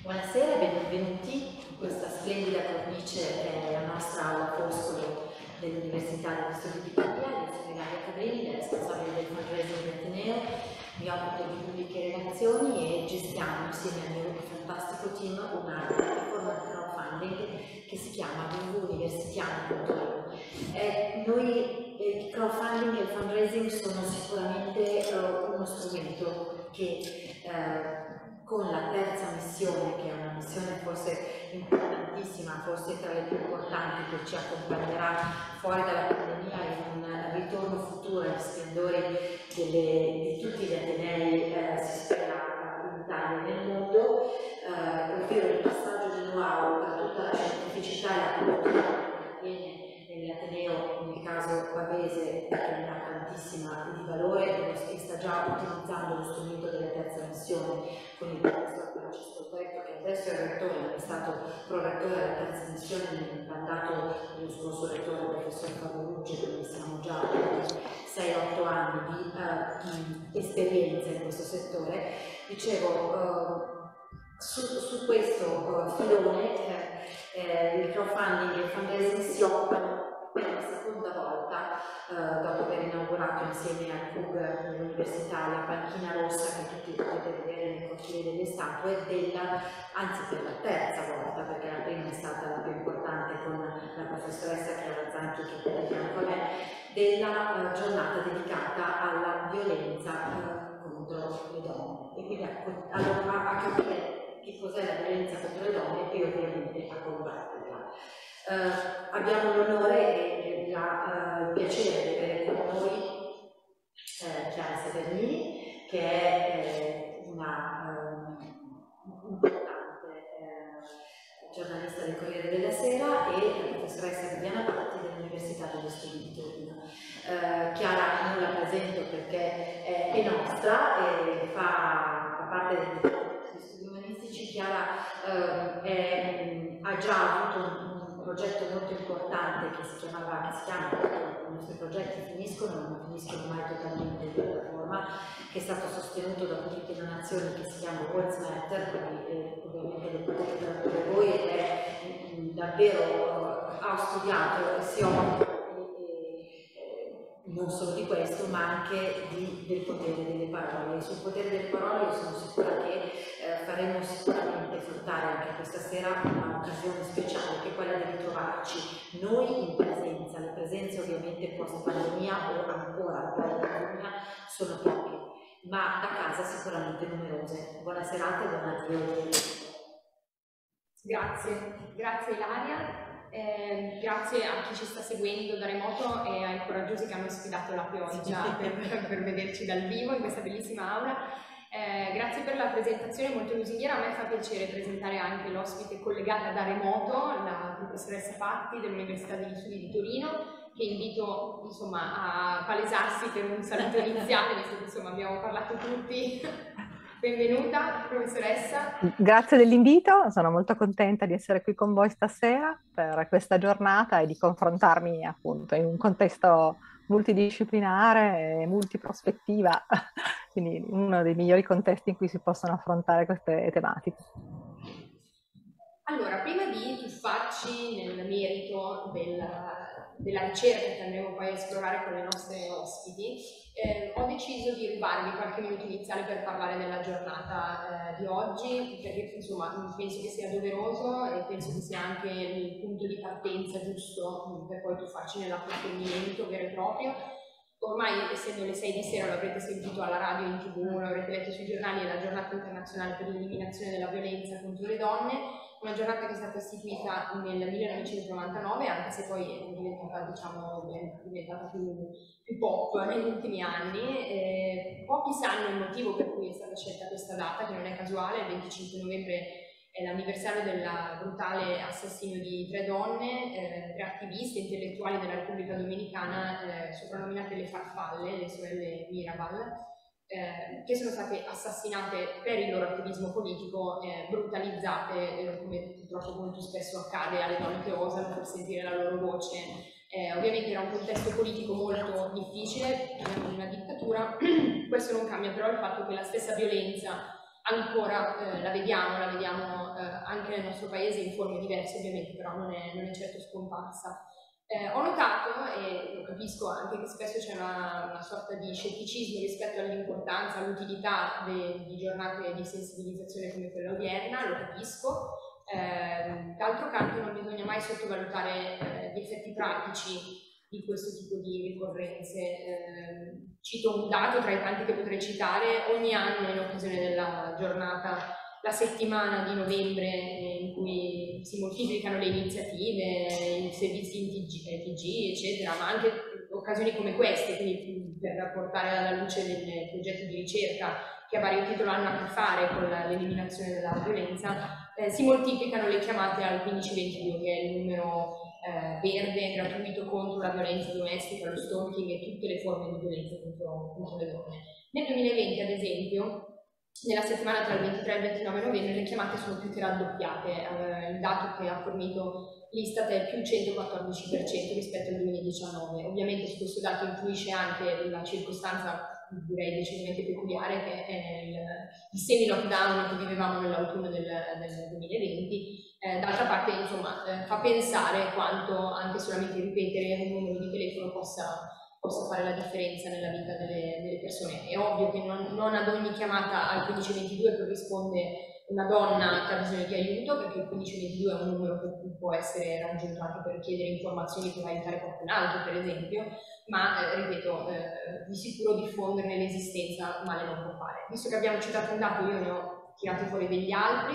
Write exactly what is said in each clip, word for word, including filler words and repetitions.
Buonasera e benvenuti in questa splendida cornice che è la nostra aula Foscolo dell'Università degli Studi di Pavia. Io sono Ilaria Cabrini, la responsabile del fundraising di Ateneo, mi occupo di pubbliche relazioni e gestiamo insieme al mio fantastico team una piattaforma di crowdfunding che si chiama www.universitiani punto eu. Eh, noi eh, il crowdfunding e il fundraising sono sicuramente eh, uno strumento che eh, con la terza missione, che è una missione forse importantissima, forse tra le più importanti, che ci accompagnerà fuori dalla pandemia in un ritorno futuro agli splendori delle, di tutti gli atenei, eh, si spera, in Italia e nel mondo, eh, ovvero il passaggio di know-how per tutta la scientificità e la cultura che avviene nell'Ateneo, nel caso pavese, che ne ha tantissima di valore e sta già utilizzando lo strumento della terza missione con il professor Francesco Petto, che adesso è rettore, ma è stato prorettore della terza missione nel mandato dello scorso rettore, il professor Fabio Ruggi, quindi siamo già sei otto anni di, uh, di esperienza in questo settore. Dicevo, uh, su, su questo uh, filone eh, eh, il crowdfunding e il fundraising si occupano per la seconda volta, eh, dopo aver inaugurato insieme al C U G dell'Università la panchina rossa che tutti potete vedere nel cortile delle statue, della, anzi per la terza volta, perché la prima è stata la più importante con la professoressa Chiara Zanchi che è di fianco a me, della eh, giornata dedicata alla violenza eh, contro le donne. E quindi a, a, a capire che cos'è la violenza contro le donne e ovviamente a combatterla. Uh, abbiamo l'onore e il uh, piacere di avere con noi uh, Chiara Severnini, che è uh, una uh, importante uh, giornalista del Corriere della Sera e la professoressa Viviana Patti dell'Università degli Studi di Torino. Uh, Chiara non la presento perché è, è nostra e fa, fa parte degli studi umanistici. Chiara uh, è, ha già avuto un un progetto molto importante che si chiamava, che si chiama, i nostri progetti finiscono, non finiscono mai totalmente in piattaforma, che è stato sostenuto da tutte le nazioni, che si chiama Words Matter, quindi eh, ovviamente lo potete tradurre voi, ed è mh, davvero uh, ha studiato e si occupa non solo di questo, ma anche di, del potere delle parole. E sul potere delle parole io sono sicura che eh, faremo sicuramente fruttare anche questa sera un'occasione speciale, che è quella di ritrovarci noi in presenza. Le presenze ovviamente post pandemia o ancora dopo la pandemia sono poche, ma da casa sicuramente numerose. Buona serata e buon addio. Grazie, grazie Ilaria. Eh, grazie a chi ci sta seguendo da remoto e ai coraggiosi che hanno sfidato la pioggia per, per vederci dal vivo in questa bellissima aula. Eh, grazie per la presentazione molto lusinghiera. A me fa piacere presentare anche l'ospite collegata da remoto, la professoressa Patti dell'Università degli Studi di Torino, che invito insomma a palesarsi per un saluto iniziale, visto che insomma abbiamo parlato tutti. Benvenuta professoressa. Grazie dell'invito, sono molto contenta di essere qui con voi stasera per questa giornata e di confrontarmi appunto in un contesto multidisciplinare e multiprospettiva, quindi uno dei migliori contesti in cui si possono affrontare queste tematiche. Allora, prima di tuffarci nel merito della, della ricerca che andremo poi a esplorare con le nostre ospiti, eh, ho deciso di rubarvi qualche minuto iniziale per parlare della giornata eh, di oggi, perché insomma penso che sia doveroso e penso che sia anche il punto di partenza giusto per poi tuffarci nell'approfondimento vero e proprio. Ormai, essendo le sei di sera, lo avrete sentito alla radio, in tv, lo avrete letto sui giornali, è la giornata internazionale per l'eliminazione della violenza contro le donne, una giornata che è stata istituita nel millenovecentonovantanove, anche se poi è diventata, diciamo, è diventata più, più pop negli ultimi anni. Eh, pochi sanno il motivo per cui è stata scelta questa data, che non è casuale. Il venticinque novembre è l'anniversario del brutale assassinio di tre donne, eh, tre attiviste intellettuali della Repubblica Dominicana, eh, soprannominate le farfalle, le sorelle Mirabal, eh, che sono state assassinate per il loro attivismo politico, eh, brutalizzate, eh, come purtroppo molto spesso accade alle donne che osano per sentire la loro voce. Eh, ovviamente era un contesto politico molto difficile, in una dittatura. Questo non cambia però il fatto che la stessa violenza ancora eh, la vediamo, la vediamo eh, anche nel nostro paese in forme diverse ovviamente, però non è, non è certo scomparsa. Eh, ho notato, e lo capisco anche, che spesso c'è una, una sorta di scetticismo rispetto all'importanza, all'utilità di giornate di sensibilizzazione come quella odierna, lo capisco. Eh, d'altro canto non bisogna mai sottovalutare eh, gli effetti pratici di questo tipo di ricorrenze. Eh, cito un dato tra i tanti che potrei citare: ogni anno in occasione della giornata, la settimana di novembre in cui si moltiplicano le iniziative, i servizi in T G, T G eccetera, ma anche occasioni come queste, quindi per portare alla luce dei progetti di ricerca che a vario titolo hanno a che fare con l'eliminazione della violenza, eh, si moltiplicano le chiamate al quindici ventidue, che è il numero eh, verde gratuito contro la violenza domestica, lo stalking e tutte le forme di violenza contro, contro le donne. Nel duemilaventi, ad esempio, nella settimana tra il ventitré e il ventinove novembre le chiamate sono più che raddoppiate. Eh, il dato che ha fornito l'Istat è più centoquattordici per cento rispetto al duemiladiciannove. Ovviamente su questo dato influisce anche la circostanza, direi decisamente peculiare, che è il, il semi-lockdown che vivevamo nell'autunno del, del duemilaventi. Eh, d'altra parte, insomma, eh, fa pensare quanto anche solamente ripetere un numero di telefono possa, possa fare la differenza nella vita delle, delle persone. È ovvio che non, non ad ogni chiamata al quindici ventidue corrisponde una donna che ha bisogno di aiuto, perché il quindici ventidue è un numero che può essere raggiunto anche per chiedere informazioni per aiutare qualcun altro, per esempio, ma, eh, ripeto, eh, di sicuro diffonderne l'esistenza male non può fare. Visto che abbiamo citato un dato, io ne ho tirato fuori degli altri.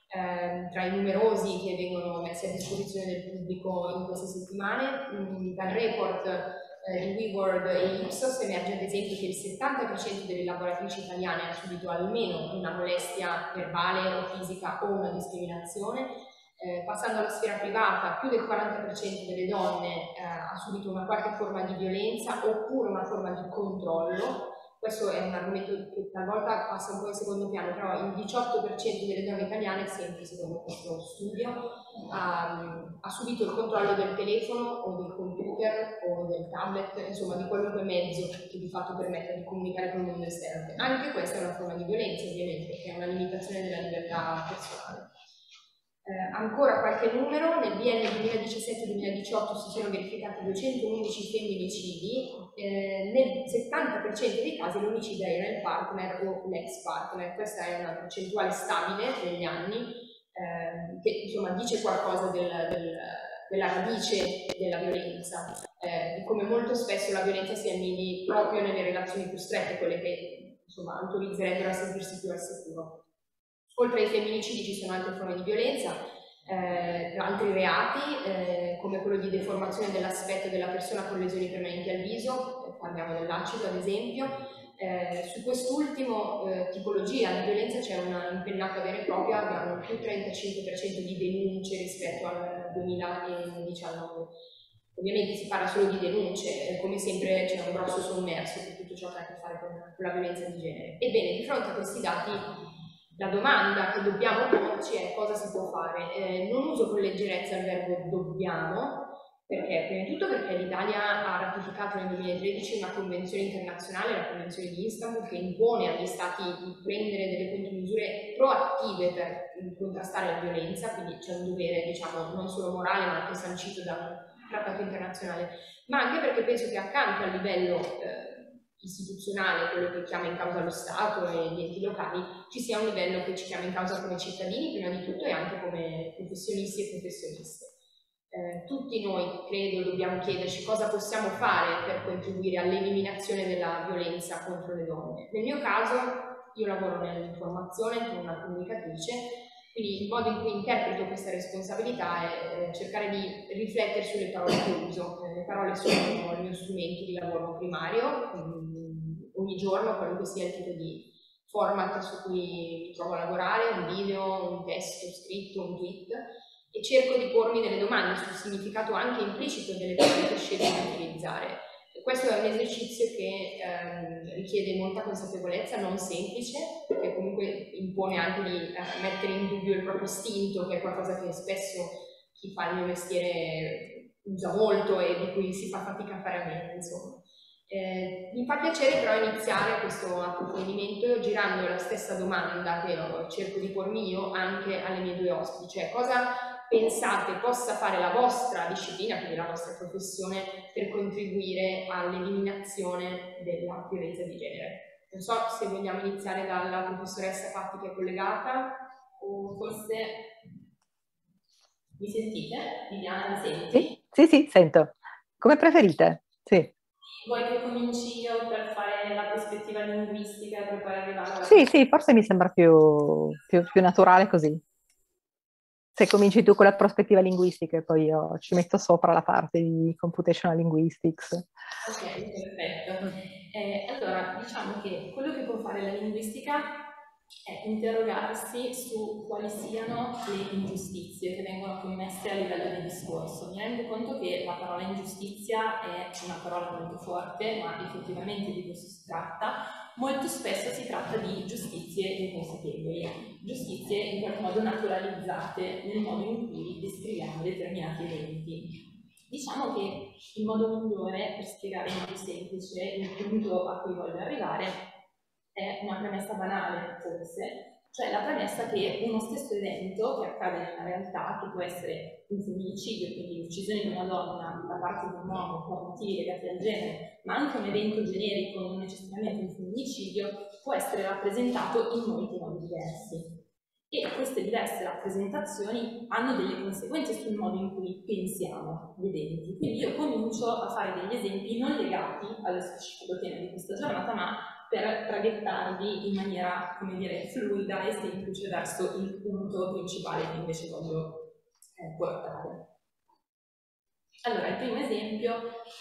Eh, tra i numerosi che vengono messi a disposizione del pubblico in queste settimane, mh, dal report eh, di WeWorld e Ipsos emerge ad esempio che il settanta per cento delle lavoratrici italiane ha subito almeno una molestia verbale o fisica o una discriminazione. Eh, passando alla sfera privata, più del quaranta per cento delle donne eh, ha subito una qualche forma di violenza oppure una forma di controllo. Questo è un argomento che talvolta passa un po' in secondo piano, però il diciotto per cento delle donne italiane, sempre secondo questo studio, ha, ha subito il controllo del telefono o del computer o del tablet, insomma di qualunque mezzo che di fatto permetta di comunicare con il mondo esterno. Anche questa è una forma di violenza, ovviamente, che è una limitazione della libertà personale. Eh, ancora qualche numero: nel biennio duemiladiciassette duemiladiciotto si sono verificati duecentoundici femminicidi, eh, nel settanta per cento dei casi l'omicida era il partner o l'ex partner. Questa è una percentuale stabile negli anni, eh, che insomma dice qualcosa del, del, della radice della violenza, eh, di come molto spesso la violenza si annidi proprio nelle relazioni più strette, quelle che insomma autorizzerebbero a sentirsi più al sicuro. Oltre ai femminicidi ci sono altre forme di violenza, eh, altri reati, eh, come quello di deformazione dell'aspetto della persona con lesioni permanenti al viso, eh, parliamo dell'acido ad esempio. Eh, su quest'ultimo eh, tipologia di violenza c'è una impennata vera e propria, abbiamo più trentacinque per cento di denunce rispetto al duemiladiciannove. Ovviamente si parla solo di denunce, eh, come sempre c'è un grosso sommerso per tutto ciò che ha a che fare con, con la violenza di genere. Ebbene, di fronte a questi dati, la domanda che dobbiamo porci è: cosa si può fare? Eh, non uso con leggerezza il verbo dobbiamo, perché prima di tutto perché l'Italia ha ratificato nel duemilatredici una convenzione internazionale, la Convenzione di Istanbul, che impone agli Stati di prendere delle contromisure proattive per contrastare la violenza, quindi c'è un dovere, diciamo, non solo morale ma anche sancito da un trattato internazionale, ma anche perché penso che accanto al livello eh, istituzionale, quello che chiama in causa lo Stato e gli enti locali, ci sia un livello che ci chiama in causa come cittadini prima di tutto e anche come professionisti e professioniste. Eh, tutti noi, credo, dobbiamo chiederci cosa possiamo fare per contribuire all'eliminazione della violenza contro le donne. Nel mio caso, io lavoro nell'informazione come una comunicatrice, quindi il modo in cui interpreto questa responsabilità è cercare di riflettere sulle parole che uso. Le parole sono il mio strumento di lavoro primario, ogni giorno, qualunque sia il tipo di format su cui mi trovo a lavorare, un video, un testo scritto, un tweet, e cerco di pormi delle domande sul significato anche implicito delle parole che scelgo di utilizzare. E questo è un esercizio che ehm, richiede molta consapevolezza, non semplice, perché comunque impone anche di eh, mettere in dubbio il proprio istinto, che è qualcosa che spesso chi fa il mio mestiere usa molto e di cui si fa fatica a fare a meno, insomma. Eh, mi fa piacere però iniziare questo approfondimento girando la stessa domanda che ho, cerco di pormi io anche alle mie due ospiti, cioè cosa pensate possa fare la vostra disciplina, quindi la vostra professione, per contribuire all'eliminazione della violenza di genere. Non so se vogliamo iniziare dalla professoressa Fatti che è collegata, o forse mi sentite? Viviana, mi senti? Sì, sì, sì, sento. Come preferite? Sì. Vuoi che cominci io per fare la prospettiva linguistica per poi arrivare alla... Sì, sì, forse mi sembra più, più, più naturale così. Se cominci tu con la prospettiva linguistica e poi io ci metto sopra la parte di computational linguistics. Ok, perfetto. Eh, allora, diciamo che quello che può fare la linguistica è interrogarsi su quali siano le ingiustizie che vengono commesse a livello di discorso. Mi rendo conto che la parola ingiustizia è una parola molto forte, ma effettivamente di questo si tratta. Molto spesso si tratta di giustizie inconsapevoli, giustizie in qualche modo naturalizzate nel modo in cui descriviamo determinati eventi. Diciamo che il modo migliore per spiegare in modo semplice il punto a cui voglio arrivare è una premessa banale, forse, cioè la premessa che uno stesso evento che accade nella realtà, che può essere un femminicidio, quindi l'uccisione di una donna da parte di un uomo per motivi legati al genere, ma anche un evento generico, non necessariamente un femminicidio, può essere rappresentato in molti modi diversi. E queste diverse rappresentazioni hanno delle conseguenze sul modo in cui pensiamo gli eventi. Quindi io comincio a fare degli esempi non legati allo specifico tema di questa giornata, ma per traghettarvi in maniera, come dire, fluida e semplice verso il punto principale che invece voglio eh, portare. Allora, il primo esempio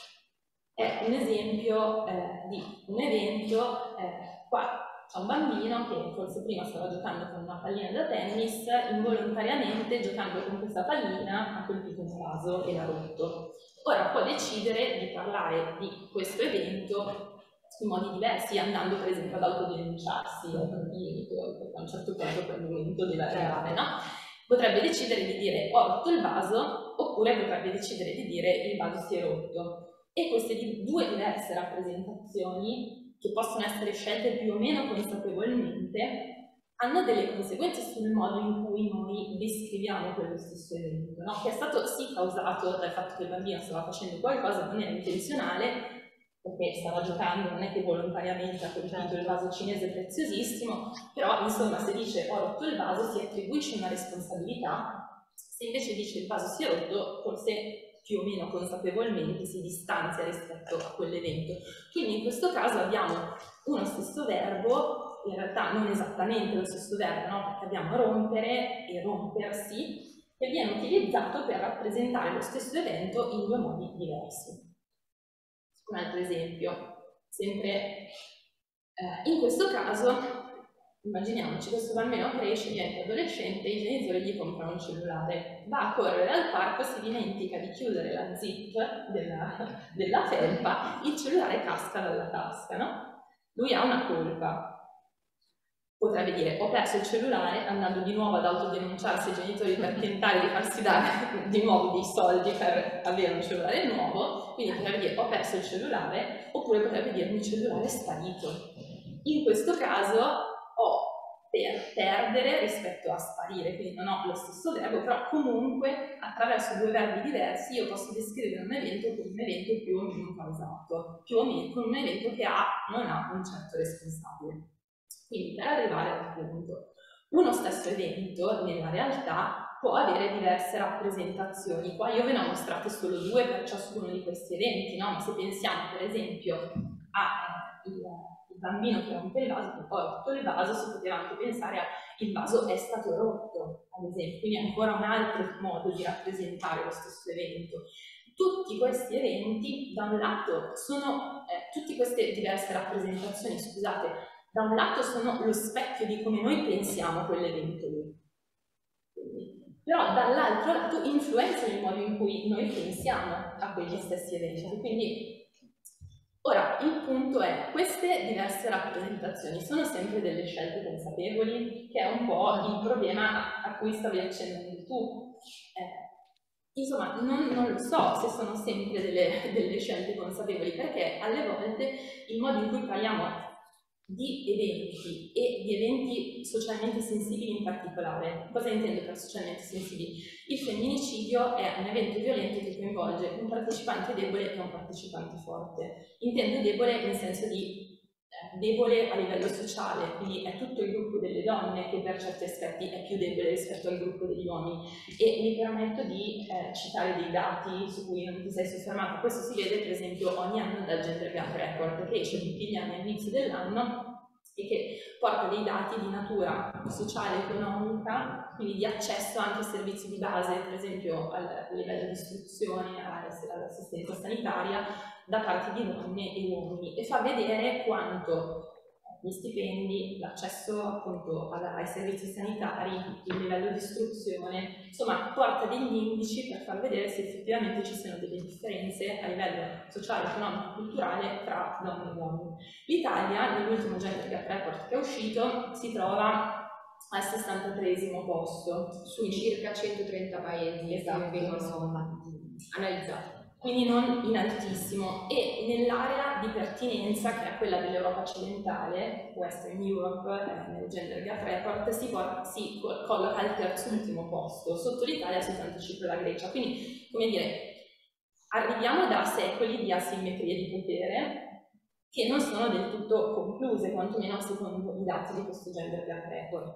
è un esempio eh, di un evento, eh, qua c'è un bambino che forse prima stava giocando con una pallina da tennis, involontariamente giocando con questa pallina ha colpito un vaso e l'ha rotto. Ora può decidere di parlare di questo evento in modi diversi, andando per esempio ad autodenunciarsi al bambino, perché a un certo punto quel momento deve arrivare, no? Potrebbe decidere di dire ho rotto il vaso, oppure potrebbe decidere di dire il vaso si è rotto. E queste due diverse rappresentazioni, che possono essere scelte più o meno consapevolmente, hanno delle conseguenze sul modo in cui noi descriviamo quello stesso evento, no? Che è stato sì causato dal fatto che il bambino stava facendo qualcosa che non era intenzionale, perché stava giocando, non è che volontariamente ha colpito il vaso cinese preziosissimo, però insomma se dice ho rotto il vaso si attribuisce una responsabilità, se invece dice il vaso si è rotto forse più o meno consapevolmente si distanzia rispetto a quell'evento. Quindi in questo caso abbiamo uno stesso verbo, in realtà non esattamente lo stesso verbo, no? Perché abbiamo rompere e rompersi, che viene utilizzato per rappresentare lo stesso evento in due modi diversi. Un altro esempio, sempre eh, in questo caso, immaginiamoci, questo bambino cresce, diventa adolescente, i genitori gli comprano un cellulare, va a correre al parco, si dimentica di chiudere la zip della, della felpa, il cellulare casca dalla tasca, no? Lui ha una colpa. Potrebbe dire ho perso il cellulare andando di nuovo ad autodenunciarsi ai genitori per tentare di farsi dare di nuovo dei soldi per avere un cellulare nuovo, quindi potrebbe dire ho perso il cellulare, oppure potrebbe dire il cellulare è sparito. In questo caso ho per perdere rispetto a sparire, quindi non ho lo stesso verbo, però comunque attraverso due verbi diversi io posso descrivere un evento come un evento più o meno causato, più o meno come un evento che ha non ha un certo responsabile. Quindi per arrivare al punto, uno stesso evento nella realtà può avere diverse rappresentazioni. Qua io ve ne ho mostrate solo due per ciascuno di questi eventi, no? Ma se pensiamo per esempio al il bambino che rompe il vaso, che poi ha rotto il vaso, si poteva anche pensare a il vaso è stato rotto, ad esempio, quindi ancora un altro modo di rappresentare lo stesso evento. Tutti questi eventi, da un lato, sono, eh, tutte queste diverse rappresentazioni, scusate, da un lato sono lo specchio di come noi pensiamo a quell'evento lì, quindi, però dall'altro lato influenzano il modo in cui noi pensiamo a quegli stessi eventi. Quindi, ora, il punto è, queste diverse rappresentazioni sono sempre delle scelte consapevoli, che è un po' il problema a cui stavi accennando tu. Eh, insomma, non, non lo so se sono sempre delle, delle scelte consapevoli, perché alle volte il modo in cui parliamo di eventi e di eventi socialmente sensibili in particolare. Cosa intendo per socialmente sensibili? Il femminicidio è un evento violento che coinvolge un partecipante debole e un partecipante forte. Intendo debole nel senso di debole a livello sociale, quindi è tutto il gruppo delle donne che per certi aspetti è più debole rispetto al gruppo degli uomini. E mi permetto di eh, citare dei dati su cui non ti sei soffermato. Questo si vede per esempio ogni anno dal Gender Gap Report, che esce tutti gli anni all'inizio dell'anno e che porta dei dati di natura sociale e economica, quindi di accesso anche a servizi di base, per esempio al livello di istruzione, all'assistenza sanitaria, da parte di donne e uomini, e fa vedere quanto gli stipendi, l'accesso appunto ai servizi sanitari, il livello di istruzione, insomma porta degli indici per far vedere se effettivamente ci siano delle differenze a livello sociale, economico e culturale tra donne e uomini. L'Italia, nell'ultimo Gender Gap Report che è uscito, si trova al sessantatreesimo posto su circa centotrenta paesi, esatto, che vengono analizzati. Quindi non in altissimo, e nell'area di pertinenza, che è quella dell'Europa occidentale, Western Europe, eh, nel Gender Gap Report, si, porta, si colloca al terzo ultimo posto, sotto l'Italia soltanto Cipro e la Grecia. Quindi, come dire, arriviamo da secoli di asimmetrie di potere che non sono del tutto concluse, quantomeno secondo i dati di questo Gender Gap Report.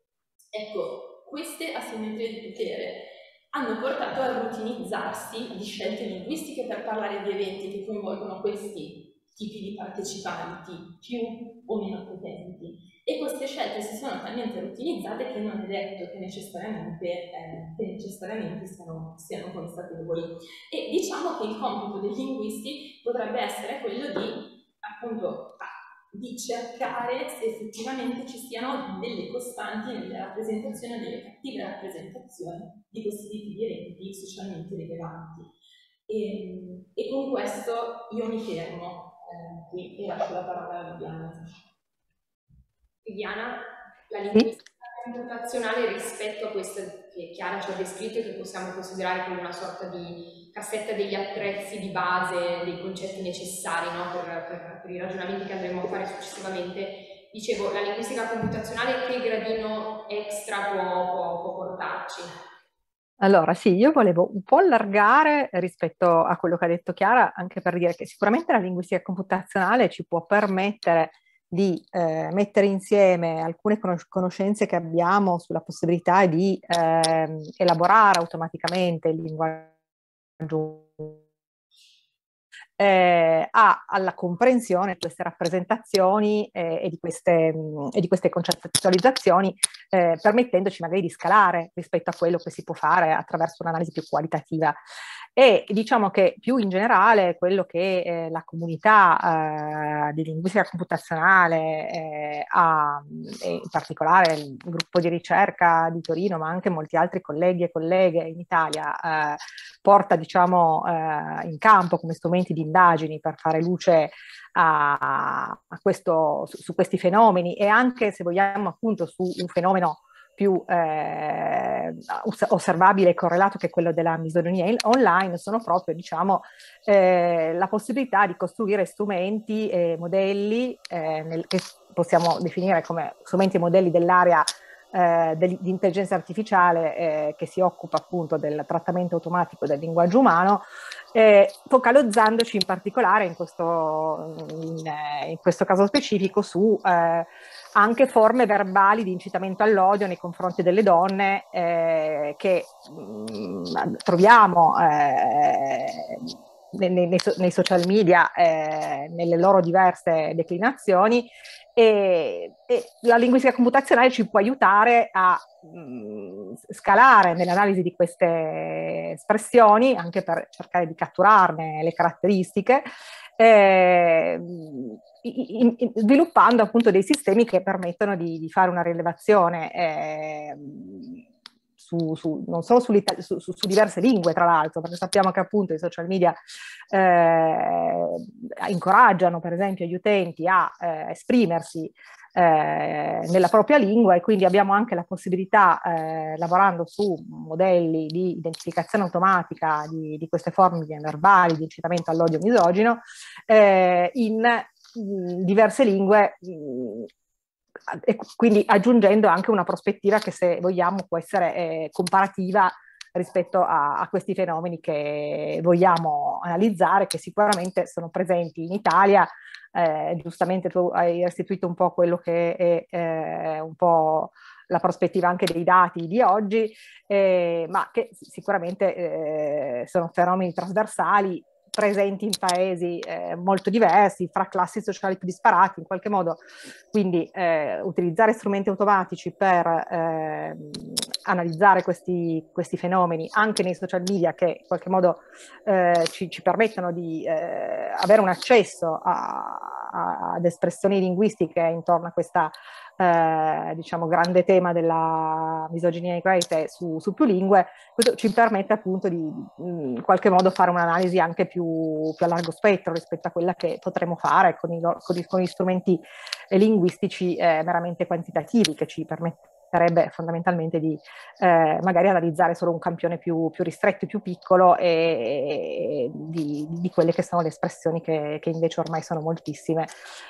Ecco, queste asimmetrie di potere hanno portato a routinizzarsi di scelte linguistiche per parlare di eventi che coinvolgono questi tipi di partecipanti, più o meno potenti. E queste scelte si sono talmente routinizzate che non è detto che necessariamente, eh, che necessariamente siano, siano consapevoli. E diciamo che il compito dei linguisti potrebbe essere quello di, appunto, di cercare se effettivamente ci siano delle costanti nelle rappresentazioni, delle cattive rappresentazioni di questi tipi di eventi socialmente rilevanti. E, e con questo io mi fermo eh, qui e lascio la parola a Viviana. Viviana, la linguistica computazionale rispetto a questa che Chiara ci ha descritto e che possiamo considerare come una sorta di cassetta degli attrezzi di base, dei concetti necessari, no? per, per, per i ragionamenti che andremo a fare successivamente. Dicevo, la linguistica computazionale che gradino extra può, può, può portarci? Allora sì, io volevo un po' allargare rispetto a quello che ha detto Chiara, anche per dire che sicuramente la linguistica computazionale ci può permettere di eh, mettere insieme alcune conoscenze che abbiamo sulla possibilità di eh, elaborare automaticamente il linguaggio eh, a, alla comprensione di queste rappresentazioni eh, e, di queste, mh, e di queste concettualizzazioni, eh, permettendoci magari di scalare rispetto a quello che si può fare attraverso un'analisi più qualitativa. E diciamo che più in generale quello che eh, la comunità eh, di linguistica computazionale eh, ha, e in particolare il gruppo di ricerca di Torino, ma anche molti altri colleghi e colleghe in Italia, eh, porta diciamo eh, in campo come strumenti di indagini per fare luce a, a questo, su, su questi fenomeni, e anche, se vogliamo, appunto su un fenomeno più eh, osservabile e correlato, che è quello della misoginia online, sono proprio diciamo eh, la possibilità di costruire strumenti e modelli eh, nel, che possiamo definire come strumenti e modelli dell'area eh, di intelligenza artificiale eh, che si occupa appunto del trattamento automatico del linguaggio umano, eh, focalizzandoci in particolare in questo, in, in questo caso specifico su eh, anche forme verbali di incitamento all'odio nei confronti delle donne eh, che mh, troviamo eh, nei, nei, nei social media eh, nelle loro diverse declinazioni, e, e la linguistica computazionale ci può aiutare a mh, scalare nell'analisi di queste espressioni, anche per cercare di catturarne le caratteristiche, eh, in, in, sviluppando appunto dei sistemi che permettono di, di fare una rilevazione eh, su, su, non solo su, su, su diverse lingue, tra l'altro, perché sappiamo che appunto i social media eh, incoraggiano per esempio gli utenti a eh, esprimersi eh, nella propria lingua, e quindi abbiamo anche la possibilità, eh, lavorando su modelli di identificazione automatica di, di queste forme verbali di incitamento all'odio misogino, eh, in mh, diverse lingue, mh, e quindi aggiungendo anche una prospettiva che, se vogliamo, può essere eh, comparativa rispetto a, a questi fenomeni che vogliamo analizzare, che sicuramente sono presenti in Italia. Eh, giustamente tu hai restituito un po' quello che è eh, un po' la prospettiva anche dei dati di oggi, eh, ma che sicuramente eh, sono fenomeni trasversali, presenti in paesi eh, molto diversi, fra classi sociali più disparati in qualche modo. Quindi eh, utilizzare strumenti automatici per eh, analizzare questi, questi fenomeni anche nei social media, che in qualche modo eh, ci, ci permettono di eh, avere un accesso a, a, ad espressioni linguistiche intorno a questa Eh, diciamo grande tema della misoginia e equality su, su più lingue. Questo ci permette appunto di in qualche modo fare un'analisi anche più, più a largo spettro rispetto a quella che potremo fare con, i, con, i, con gli strumenti linguistici eh, meramente quantitativi, che ci permetterebbe fondamentalmente di eh, magari analizzare solo un campione più, più ristretto e più piccolo e, e di, di quelle che sono le espressioni che, che invece ormai sono moltissime.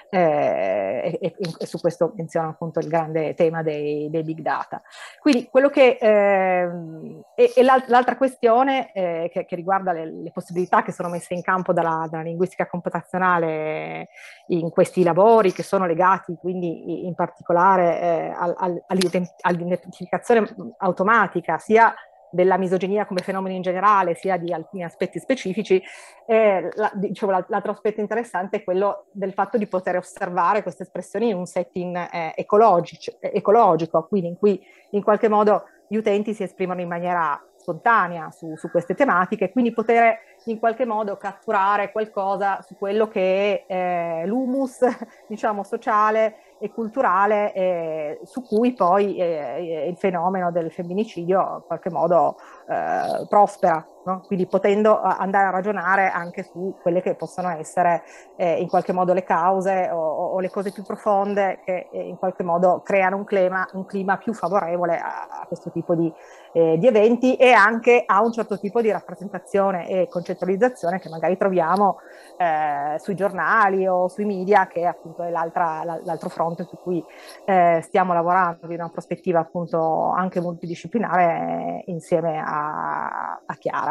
Eh, e, e su questo menziono appunto il grande tema dei, dei big data. Quindi quello che eh, e, e l'altra questione eh, che, che riguarda le, le possibilità che sono messe in campo dalla, dalla linguistica computazionale in questi lavori, che sono legati quindi in particolare eh, al, al, all'identificazione automatica sia della misoginia come fenomeno in generale, sia di alcuni aspetti specifici. Eh, la, dicevo, l'altro aspetto interessante è quello del fatto di poter osservare queste espressioni in un setting eh, ecologico, ecologico, quindi in cui in qualche modo gli utenti si esprimono in maniera spontanea su, su queste tematiche, quindi poter in qualche modo catturare qualcosa su quello che è eh, l'humus, diciamo, sociale e culturale, eh, su cui poi eh, il fenomeno del femminicidio in qualche modo eh, prospera, no? Quindi potendo andare a ragionare anche su quelle che possono essere eh, in qualche modo le cause o, o le cose più profonde che eh, in qualche modo creano un clima, un clima più favorevole a, a questo tipo di, eh, di eventi, e anche a un certo tipo di rappresentazione e concettualizzazione che magari troviamo eh, sui giornali o sui media, che appunto è l'altro fronte su cui eh, stiamo lavorando, di una prospettiva appunto anche multidisciplinare eh, insieme a, a Chiara.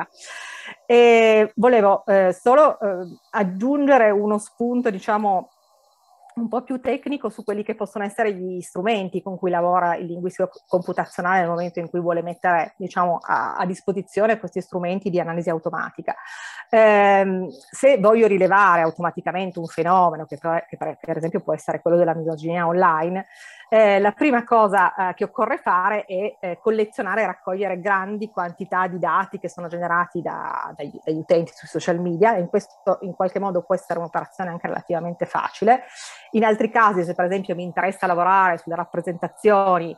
E volevo eh, solo eh, aggiungere uno spunto, diciamo, un po' più tecnico su quelli che possono essere gli strumenti con cui lavora il linguistico computazionale nel momento in cui vuole mettere, diciamo, a, a disposizione questi strumenti di analisi automatica. Eh, se voglio rilevare automaticamente un fenomeno, che per, che per, per esempio può essere quello della misoginia online, eh, la prima cosa eh, che occorre fare è eh, collezionare e raccogliere grandi quantità di dati che sono generati da, dagli, dagli utenti sui social media, e in questo in qualche modo può essere un'operazione anche relativamente facile. In altri casi, se per esempio mi interessa lavorare sulle rappresentazioni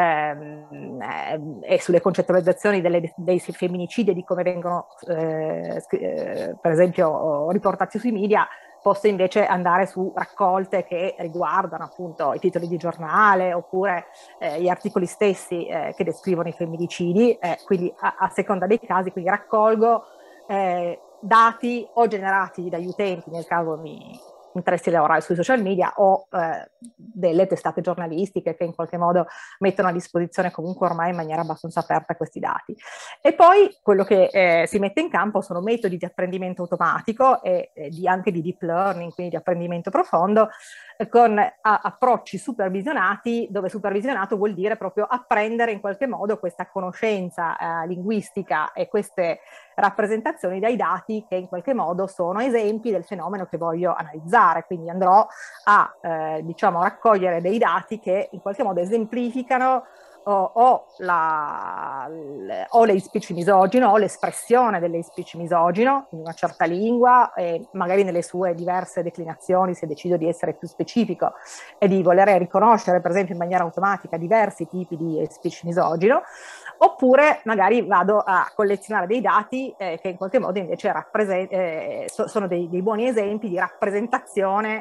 ehm, eh, e sulle concettualizzazioni delle, dei femminicidi e di come vengono eh, eh, per esempio riportati sui media, posso invece andare su raccolte che riguardano appunto i titoli di giornale oppure eh, gli articoli stessi eh, che descrivono i femminicidi, eh, quindi a, a seconda dei casi, quindi raccolgo eh, dati o generati dagli utenti, nel caso mi interessi lavorare sui social media, o eh, delle testate giornalistiche che in qualche modo mettono a disposizione comunque ormai in maniera abbastanza aperta questi dati. E poi quello che eh, si mette in campo sono metodi di apprendimento automatico e eh, di, anche di deep learning, quindi di apprendimento profondo, eh, con a, approcci supervisionati, dove supervisionato vuol dire proprio apprendere in qualche modo questa conoscenza eh, linguistica e queste rappresentazioni dai dati che in qualche modo sono esempi del fenomeno che voglio analizzare. Quindi andrò a eh, diciamo raccogliere dei dati che in qualche modo esemplificano o, o, la, o le speech misogino o l'espressione delle speech misogino in una certa lingua, e magari nelle sue diverse declinazioni, se decido di essere più specifico e di voler riconoscere per esempio in maniera automatica diversi tipi di speech misogino. Oppure magari vado a collezionare dei dati eh, che in qualche modo invece eh, so, sono dei, dei buoni esempi di rappresentazione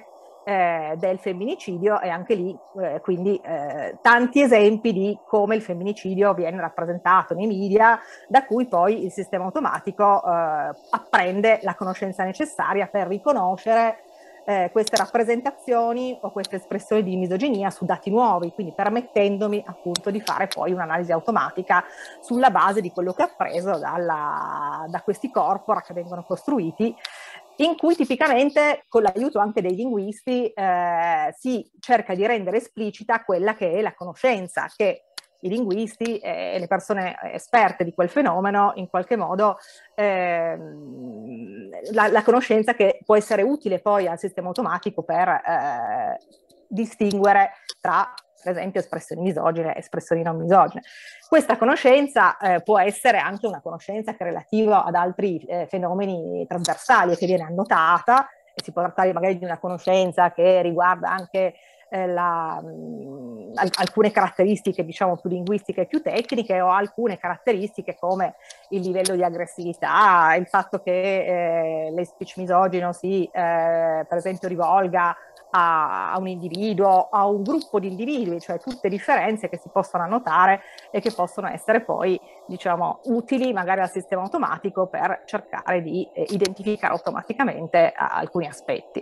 eh, del femminicidio, e anche lì eh, quindi eh, tanti esempi di come il femminicidio viene rappresentato nei media, da cui poi il sistema automatico eh, apprende la conoscenza necessaria per riconoscere eh, queste rappresentazioni o queste espressioni di misoginia su dati nuovi, quindi permettendomi appunto di fare poi un'analisi automatica sulla base di quello che ho appreso dalla, da questi corpora che vengono costruiti, in cui tipicamente con l'aiuto anche dei linguisti eh, si cerca di rendere esplicita quella che è la conoscenza che i linguisti e le persone esperte di quel fenomeno in qualche modo eh, la, la conoscenza che può essere utile poi al sistema automatico per eh, distinguere tra, per esempio, espressioni misogine e espressioni non misogine. Questa conoscenza eh, può essere anche una conoscenza che è relativa ad altri eh, fenomeni trasversali e che viene annotata, e si può trattare magari di una conoscenza che riguarda anche eh, la, mh, alcune caratteristiche, diciamo, più linguistiche e più tecniche, o alcune caratteristiche come il livello di aggressività, il fatto che eh, l'hate speech misogino si, eh, per esempio, rivolga a, a un individuo, a un gruppo di individui, cioè tutte differenze che si possono annotare e che possono essere poi, diciamo, utili magari al sistema automatico per cercare di eh, identificare automaticamente alcuni aspetti.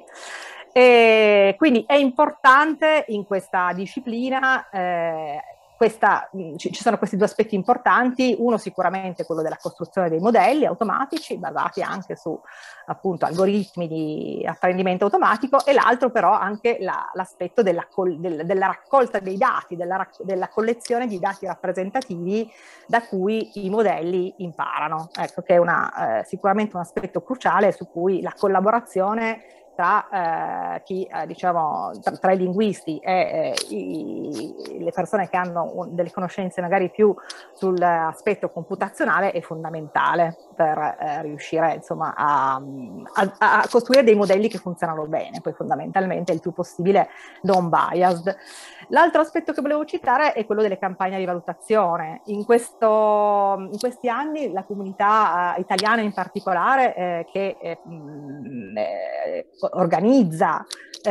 E quindi è importante in questa disciplina, eh, questa, ci, ci sono questi due aspetti importanti: uno sicuramente quello della costruzione dei modelli automatici basati anche su appunto algoritmi di apprendimento automatico, e l'altro però anche la, l'aspetto della, del, della raccolta dei dati, della, della collezione di dati rappresentativi da cui i modelli imparano. Ecco, che è una, eh, sicuramente un aspetto cruciale su cui la collaborazione tra, eh, chi, eh, diciamo, tra, tra i linguisti e eh, i, le persone che hanno un, delle conoscenze magari più sull'aspetto computazionale è fondamentale per eh, riuscire, insomma, a, a, a costruire dei modelli che funzionano bene, poi fondamentalmente il più possibile non biased. L'altro aspetto che volevo citare è quello delle campagne di valutazione. In, questo, in questi anni la comunità eh, italiana in particolare, eh, che eh, mh, eh, organizza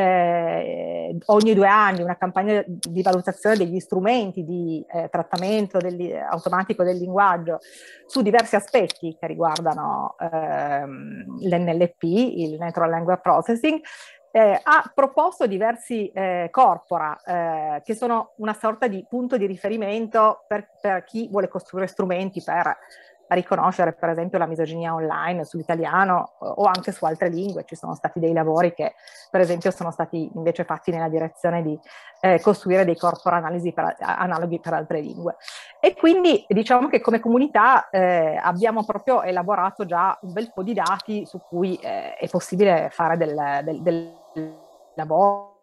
eh, ogni due anni una campagna di valutazione degli strumenti di eh, trattamento del, automatico del linguaggio su diversi aspetti che riguardano ehm, l'N L P, il Natural Language Processing, Eh, ha proposto diversi eh, corpora eh, che sono una sorta di punto di riferimento per, per chi vuole costruire strumenti per riconoscere per esempio la misoginia online sull'italiano o anche su altre lingue. Ci sono stati dei lavori che per esempio sono stati invece fatti nella direzione di eh, costruire dei corpora analisi per, analoghi per altre lingue. E quindi diciamo che come comunità eh, abbiamo proprio elaborato già un bel po' di dati su cui eh, è possibile fare del, del, del lavoro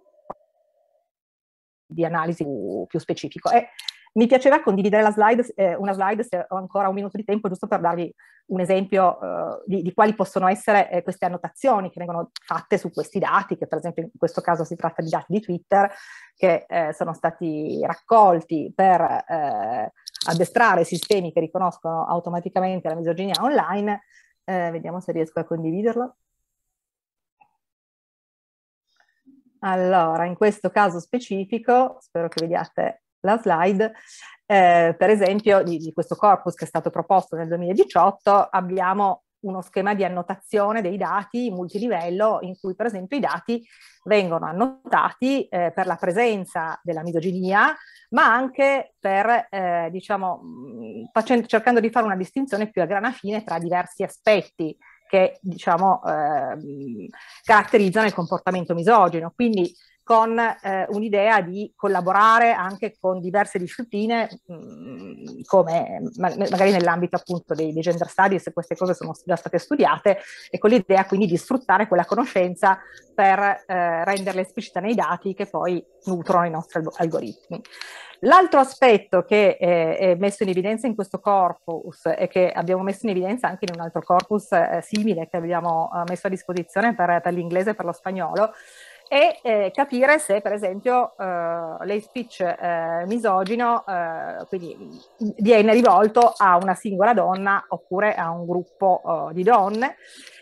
di analisi più, più specifico. E mi piaceva condividere la slide, eh, una slide, se ho ancora un minuto di tempo, giusto per darvi un esempio eh, di, di quali possono essere eh, queste annotazioni che vengono fatte su questi dati, che per esempio in questo caso si tratta di dati di Twitter, che eh, sono stati raccolti per eh, addestrare sistemi che riconoscono automaticamente la misoginia online. Eh, vediamo se riesco a condividerlo. Allora, in questo caso specifico, spero che vediate la slide, eh, per esempio di, di questo corpus che è stato proposto nel duemiladiciotto, abbiamo uno schema di annotazione dei dati multilivello in cui per esempio i dati vengono annotati eh, per la presenza della misoginia, ma anche per, eh, diciamo, facendo, cercando di fare una distinzione più a grana fine tra diversi aspetti che, diciamo, eh, caratterizzano il comportamento misogino, quindi con eh, un'idea di collaborare anche con diverse discipline, mh, come ma magari nell'ambito appunto dei, dei gender studies. Queste cose sono già state studiate, e con l'idea quindi di sfruttare quella conoscenza per eh, renderla esplicita nei dati che poi nutrono i nostri algoritmi. L'altro aspetto che è, è messo in evidenza in questo corpus, e che abbiamo messo in evidenza anche in un altro corpus eh, simile che abbiamo eh, messo a disposizione per, per l'inglese e per lo spagnolo, è eh, capire se per esempio eh, l'hate speech eh, misogino eh, quindi viene rivolto a una singola donna oppure a un gruppo eh, di donne.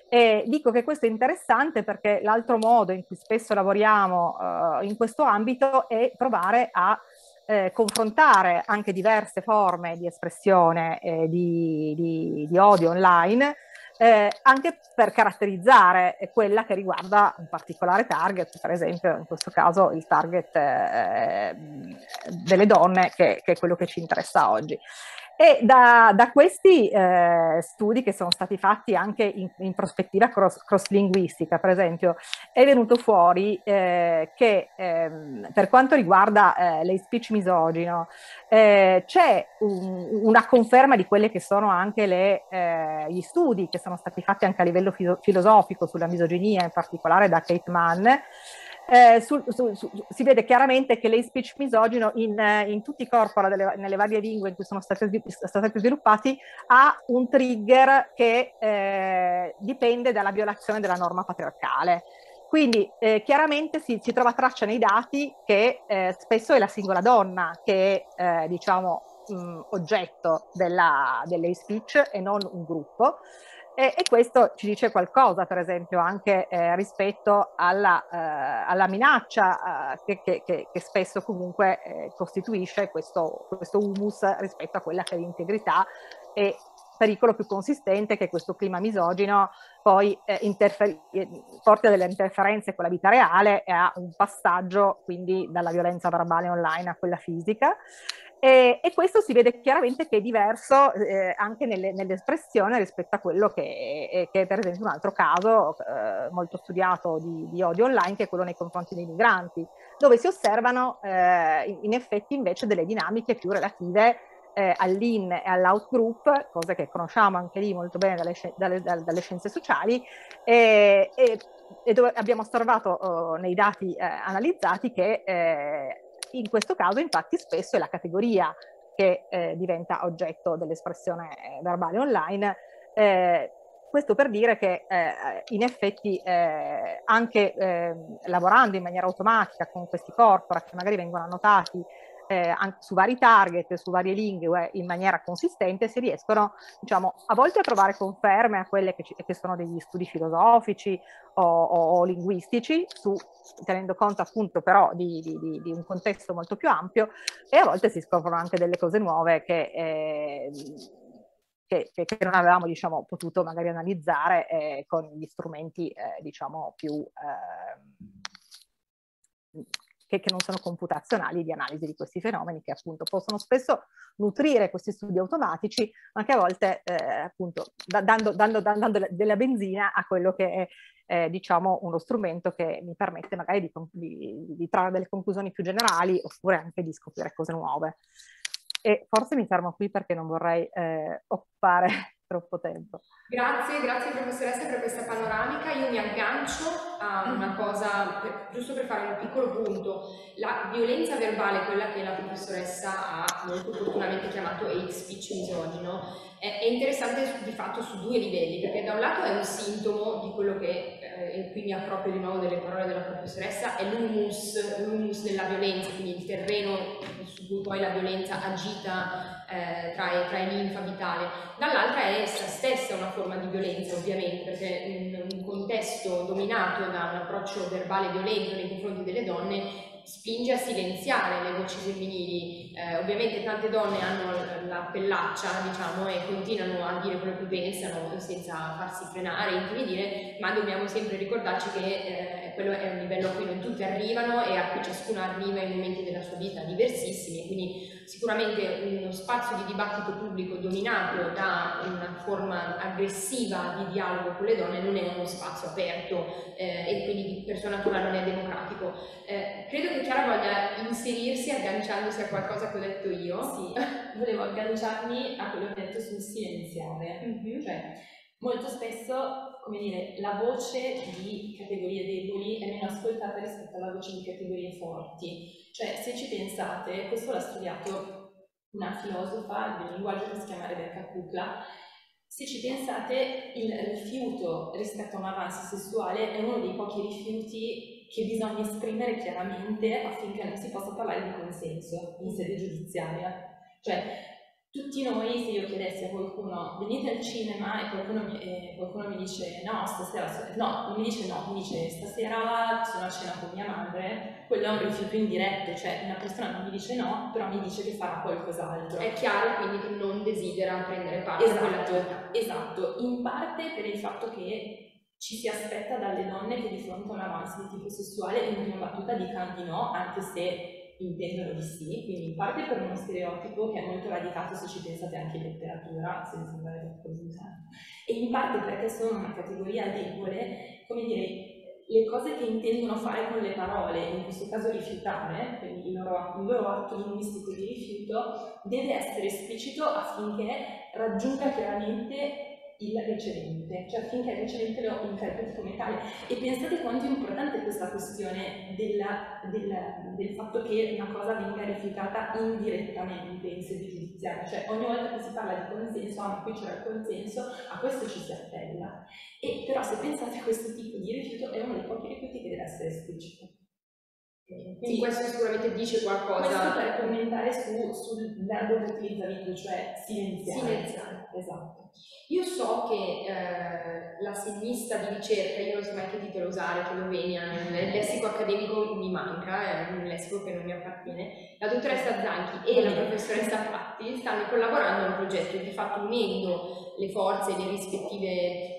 E dico che questo è interessante perché l'altro modo in cui spesso lavoriamo eh, in questo ambito è provare a eh, confrontare anche diverse forme di espressione eh, di, di, di odio online, eh, anche per caratterizzare quella che riguarda un particolare target, per esempio in questo caso il target eh, delle donne, che, che è quello che ci interessa oggi. E da, da questi eh, studi che sono stati fatti anche in, in prospettiva cross, cross-linguistica, per esempio, è venuto fuori eh, che ehm, per quanto riguarda eh, l'hate speech misogino, eh, c'è un, una conferma di quelle che sono anche le, eh, gli studi che sono stati fatti anche a livello filo- filosofico sulla misoginia, in particolare da Kate Mann. Eh, su, su, su, si vede chiaramente che l'hate speech misogino in, in tutti i corpora delle, nelle varie lingue in cui sono stati, sono stati sviluppati ha un trigger che eh, dipende dalla violazione della norma patriarcale. Quindi eh, chiaramente si, si trova traccia nei dati che eh, spesso è la singola donna che è eh, diciamo mh, oggetto della, dell'hate speech e non un gruppo. E, e questo ci dice qualcosa, per esempio, anche eh, rispetto alla, eh, alla minaccia eh, che, che, che, che spesso comunque eh, costituisce questo, questo humus rispetto a quella che è l'integrità e pericolo più consistente che questo clima misogino poi eh, interfer- porta a delle interferenze con la vita reale e a un passaggio quindi dalla violenza verbale online a quella fisica. E, e questo si vede chiaramente che è diverso eh, anche nelle, nell'espressione rispetto a quello che è, che è per esempio un altro caso eh, molto studiato di, di odio online, che è quello nei confronti dei migranti, dove si osservano eh, in, in effetti invece delle dinamiche più relative eh, all'in e all'outgroup, cose che conosciamo anche lì molto bene dalle, dalle, dalle scienze sociali, e, e, e dove abbiamo osservato oh, nei dati eh, analizzati che eh, in questo caso infatti spesso è la categoria che eh, diventa oggetto dell'espressione verbale online. Eh, questo per dire che eh, in effetti eh, anche eh, lavorando in maniera automatica con questi corpora che magari vengono annotati eh, anche su vari target, su varie lingue in maniera consistente, si riescono diciamo a volte a trovare conferme a quelle che, ci, che sono degli studi filosofici o, o, o linguistici, su, tenendo conto appunto però di, di, di un contesto molto più ampio, e a volte si scoprono anche delle cose nuove che, eh, che, che non avevamo diciamo, potuto magari analizzare eh, con gli strumenti eh, diciamo più eh, che, che non sono computazionali di analisi di questi fenomeni, che appunto possono spesso nutrire questi studi automatici, ma che a volte eh, appunto da, dando, dando, dando della benzina a quello che è eh, diciamo uno strumento che mi permette magari di, di, di trarre delle conclusioni più generali oppure anche di scoprire cose nuove. E forse mi fermo qui perché non vorrei eh, occupare troppo tempo. Grazie, grazie professoressa per questa panoramica. Io mi aggancio a una cosa, per, giusto per fare un piccolo punto. La violenza verbale, quella che la professoressa ha molto opportunamente chiamato hate speech misogino, è, è interessante di fatto su due livelli, perché da un lato è un sintomo di quello che, eh, e qui mi approprio di nuovo delle parole della professoressa, è l'humus, l'humus della violenza, quindi il terreno su cui poi la violenza agita Eh, tra, tra i linfa vitale. Dall'altra è essa stessa una forma di violenza, ovviamente, perché in un contesto dominato da un approccio verbale violento nei confronti delle donne spinge a silenziare le voci femminili. Eh, ovviamente tante donne hanno la pellaccia, diciamo, e continuano a dire quello che pensano senza farsi frenare, intimidire, ma dobbiamo sempre ricordarci che eh, quello è un livello a cui non tutte arrivano e a cui ciascuna arriva in momenti della sua vita diversissimi, quindi sicuramente uno spazio di dibattito pubblico dominato da una forma aggressiva di dialogo con le donne non è uno spazio aperto eh, e quindi per sua natura non è democratico. Eh, credo che Chiara voglia inserirsi agganciandosi a qualcosa che ho detto io. Sì, volevo agganciarmi a quello che ho detto sul silenziare. Mm-hmm. Cioè, molto spesso, come dire, la voce di categorie deboli è meno ascoltata rispetto alla voce di categorie forti. Cioè, se ci pensate, questo l'ha studiato una filosofa del linguaggio che si chiama Rebecca Kukla. Se ci pensate, il rifiuto rispetto a un avanzo sessuale è uno dei pochi rifiuti che bisogna esprimere chiaramente affinché non si possa parlare di consenso in sede giudiziaria. Cioè, tutti noi, se io chiedessi a qualcuno venite al cinema e qualcuno mi, e qualcuno mi dice no, stasera, no, non mi dice no, mi dice stasera sono a cena con mia madre, quello è un rifiuto indiretto, cioè una persona non mi dice no, però mi dice che farà qualcos'altro. È chiaro quindi che non desidera prendere parte esatto, a quell'attività. Esatto, in parte per il fatto che ci si aspetta dalle donne che di fronte a un avanzo di tipo sessuale in prima battuta dicano di no, anche se intendono di sì, quindi in parte per uno stereotipo che è molto radicato se ci pensate anche in letteratura, senza andare troppo così, e in parte perché sono una categoria debole, come dire, le cose che intendono fare con le parole, in questo caso rifiutare, quindi il loro, il loro atto linguistico di rifiuto, deve essere esplicito affinché raggiunga chiaramente il ricevente, cioè affinché il ricevente lo interpreti come tale. E pensate quanto è importante questa questione della, della, del fatto che una cosa venga rifiutata indirettamente in sede giudiziaria, cioè ogni volta che si parla di consenso, ah ma qui c'era il consenso, a questo ci si appella. E però se pensate a questo tipo di rifiuto è uno dei pochi rifiuti che deve essere esplicito. Quindi sì, questo sicuramente dice qualcosa. Questo per commentare su, sul verbo che utilizzavi tu, cioè silenziare. Silenziare. Esatto. Io so che eh, la sinistra di ricerca, io non so mai che titolo usare, che lo venia, nel lessico accademico mi manca, è un lessico che non mi appartiene, la dottoressa Zanchi e la professoressa Fatti stanno collaborando a un progetto di fatto unendo le forze e le rispettive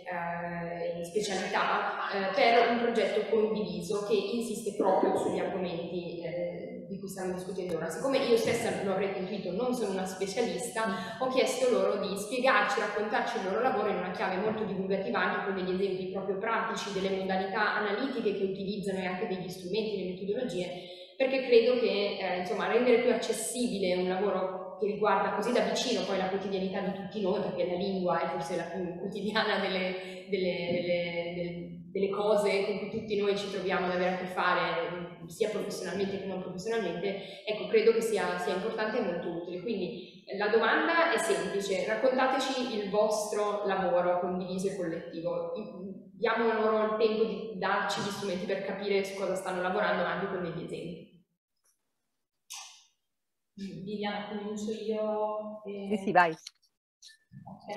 eh, specialità eh, per un progetto condiviso che insiste proprio sugli argomenti eh, di cui stiamo discutendo ora. Siccome io stessa, lo avrete intuito, non sono una specialista, ho chiesto loro di spiegarci, raccontarci il loro lavoro in una chiave molto divulgativa, anche con degli esempi proprio pratici delle modalità analitiche che utilizzano e anche degli strumenti, le metodologie, perché credo che eh, insomma, rendere più accessibile un lavoro che riguarda così da vicino poi la quotidianità di tutti noi, perché la lingua è forse la più quotidiana delle, delle, delle, delle, delle cose con cui tutti noi ci troviamo ad avere a che fare, sia professionalmente che non professionalmente, ecco, credo che sia, sia importante e molto utile. Quindi la domanda è semplice: raccontateci il vostro lavoro condiviso e collettivo. Diamo loro il tempo di darci gli strumenti per capire su cosa stanno lavorando anche con degli esempi. Viviana, comincio io. E... Sì, sì, vai. Ok.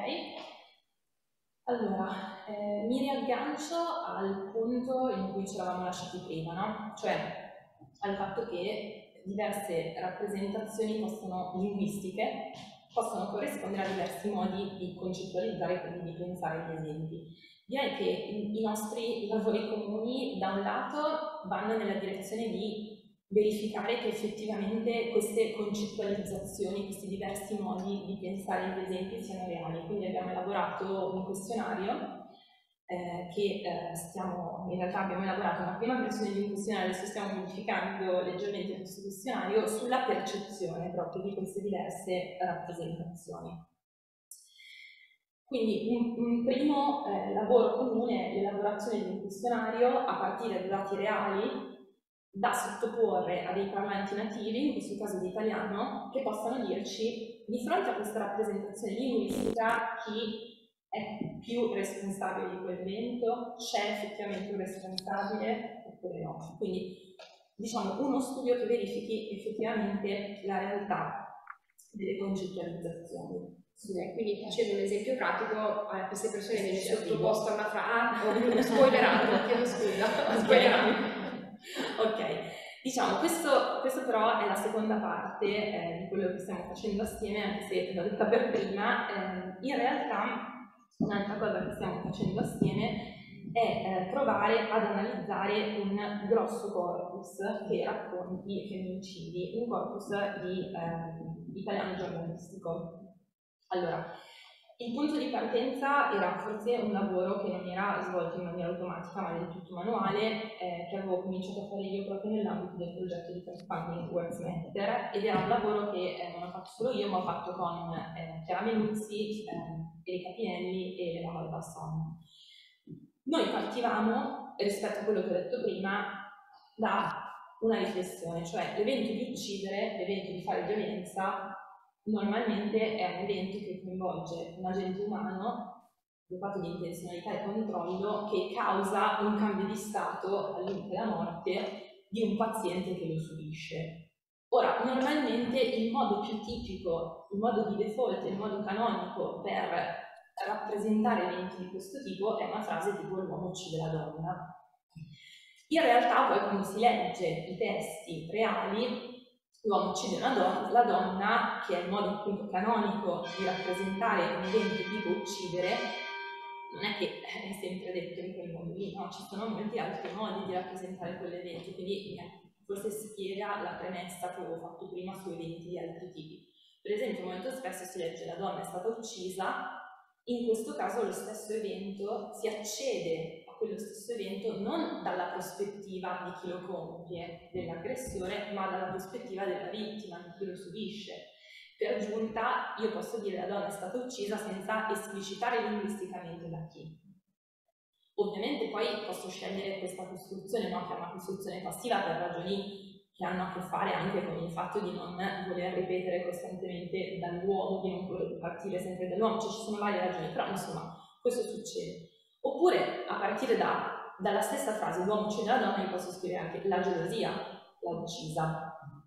Allora, eh, mi riaggancio al punto in cui ci eravamo lasciati prima, no? Cioè al fatto che diverse rappresentazioni possono, linguistiche possono corrispondere a diversi modi di concettualizzare e quindi di pensare gli esempi. Direi che i, i nostri lavori comuni da un lato vanno nella direzione di verificare che effettivamente queste concettualizzazioni, questi diversi modi di pensare gli esempi siano reali. Quindi abbiamo elaborato un questionario eh, che eh, stiamo, in realtà abbiamo elaborato una prima versione di un questionario, adesso stiamo modificando leggermente questo questionario sulla percezione proprio di queste diverse rappresentazioni. Quindi un, un primo eh, lavoro comune è l'elaborazione di un questionario a partire da dati reali da sottoporre a dei parlanti nativi, in questo caso di italiano, che possano dirci, di fronte a questa rappresentazione linguistica, chi è più responsabile di quell'evento, c'è effettivamente un responsabile oppure no. Quindi, diciamo, uno studio che verifichi effettivamente la realtà delle concettualizzazioni. Sì, quindi facendo un esempio pratico, a queste persone viene sottoposto a una frase, ah, ho spoilerato, chiedo scusa, ho spoilerato. Ok, diciamo, questo, questo però è la seconda parte eh, di quello che stiamo facendo assieme, anche se l'ho detta per prima. Eh, in realtà un'altra cosa che stiamo facendo assieme è eh, provare ad analizzare un grosso corpus che racconti femminicidi, un corpus di eh, italiano giornalistico. Allora, il punto di partenza era forse un lavoro che non era svolto in maniera automatica ma del tutto manuale, eh, che avevo cominciato a fare io proprio nell'ambito del progetto di crowdfunding Words Matter, ed era un lavoro che eh, non ho fatto solo io ma ho fatto con eh, Chiara Meluzzi, eh, Erika Pinelli e Elena Valbasson. Noi partivamo, rispetto a quello che ho detto prima, da una riflessione, cioè l'evento di uccidere, l'evento di fare violenza, normalmente è un evento che coinvolge un agente umano dotato di intenzionalità e controllo che causa un cambio di stato, al limite della morte, di un paziente che lo subisce. Ora, normalmente il modo più tipico, il modo di default, il modo canonico per rappresentare eventi di questo tipo è una frase tipo l'uomo uccide la donna. In realtà poi quando si legge i testi reali, l'uomo uccide una donna, la donna, che è il modo appunto canonico di rappresentare un evento tipo uccidere, non è che è sempre detto in quel modo lì, no? Ci sono molti altri modi di rappresentare quell'evento, quindi forse spiega la premessa che avevo fatto prima su eventi di altri tipi. Per esempio, molto spesso si legge la donna è stata uccisa, in questo caso lo stesso evento si accede a quello stesso evento non dalla prospettiva di chi lo compie, dell'aggressore, ma dalla prospettiva della vittima, di chi lo subisce. Per giunta io posso dire la donna è stata uccisa senza esplicitare linguisticamente da chi. Ovviamente poi posso scegliere questa costruzione, no? Che è una costruzione passiva per ragioni che hanno a che fare anche con il fatto di non voler ripetere costantemente dall'uomo, di non voler partire sempre dall'uomo, cioè ci sono varie ragioni, però insomma questo succede. Oppure a partire da, dalla stessa frase l'uomo uccide la donna, io posso scrivere anche la gelosia l'ha uccisa,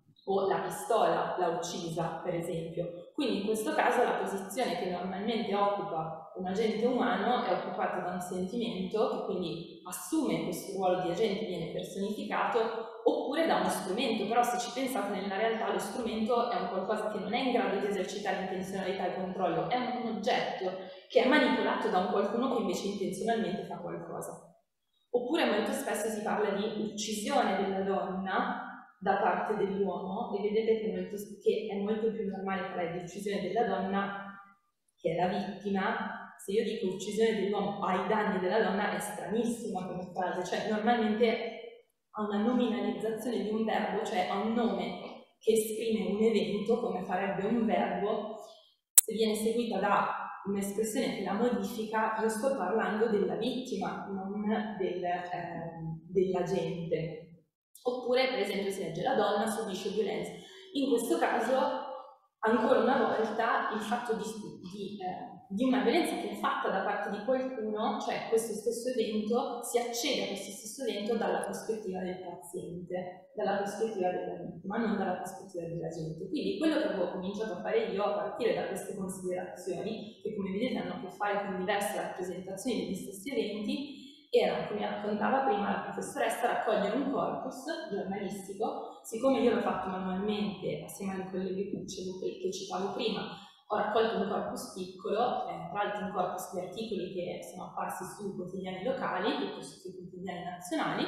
o la pistola l'ha uccisa, per esempio. Quindi in questo caso la posizione che normalmente occupa un agente umano è occupata da un sentimento che quindi assume questo ruolo di agente, viene personificato, oppure da uno strumento. Però se ci pensate, nella realtà lo strumento è un qualcosa che non è in grado di esercitare intenzionalità e controllo, è un oggetto che è manipolato da un qualcuno che invece intenzionalmente fa qualcosa. Oppure molto spesso si parla di uccisione della donna da parte dell'uomo, e vedete che, molto, che è molto più normale parlare di uccisione della donna, che è la vittima. Se io dico uccisione dell'uomo ai danni della donna è stranissima come frase, cioè normalmente ha una nominalizzazione di un verbo, cioè ha un nome che esprime un evento, come farebbe un verbo. Se viene seguita da un'espressione che la modifica, io sto parlando della vittima, non del, eh, dell'agente. Oppure, per esempio, si legge la donna subisce violenza. In questo caso, ancora una volta, il fatto di, di, eh, di una violenza che è fatta da parte di qualcuno, cioè questo stesso evento, si accede a questo stesso evento dalla prospettiva del paziente, dalla prospettiva della vittima, non dalla prospettiva dell'agente. Quindi quello che avevo cominciato a fare io, a partire da queste considerazioni, che come vedete hanno a che fare con diverse rappresentazioni degli stessi eventi, era, come raccontava prima la professoressa, raccogliere un corpus giornalistico. Siccome io l'ho fatto manualmente assieme ai colleghi che citavo prima, ho raccolto un corpus piccolo, eh, tra l'altro un corpus di articoli che sono apparsi su quotidiani locali piuttosto che quotidiani nazionali.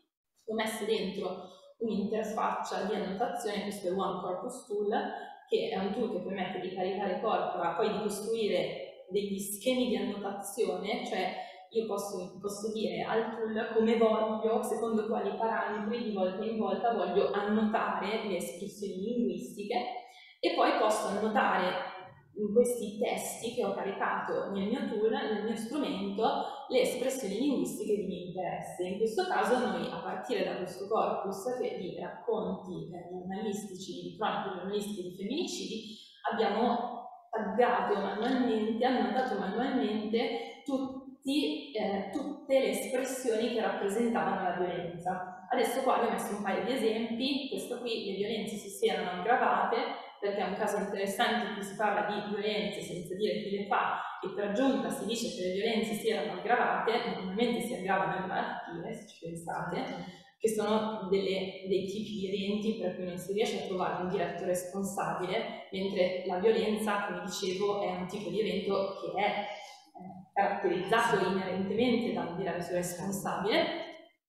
Ho messo dentro un'interfaccia di annotazione, questo è One Corpus Tool, che è un tool che permette di caricare corpora, poi di costruire degli schemi di annotazione, cioè io posso, posso dire al tool come voglio, secondo quali parametri, di volta in volta voglio annotare le espressioni linguistiche, e poi posso annotare in questi testi che ho caricato nel mio tool, nel mio strumento, le espressioni linguistiche di mio interesse. In questo caso noi, a partire da questo corpus di racconti eh, giornalistici, di cronache giornalistiche di femminicidi, abbiamo taggato manualmente, annotato manualmente tutti Di, eh, tutte le espressioni che rappresentavano la violenza. Adesso qua vi ho messo un paio di esempi. Questo qui, le violenze si erano aggravate, perché è un caso interessante in cui si parla di violenze senza dire chi le fa, e per giunta si dice che le violenze si erano aggravate. Normalmente si aggravano le malattie, se ci pensate, che sono delle, dei tipi di eventi per cui non si riesce a trovare un diretto responsabile, mentre la violenza, come dicevo, è un tipo di evento che è caratterizzato inerentemente da un diretto responsabile.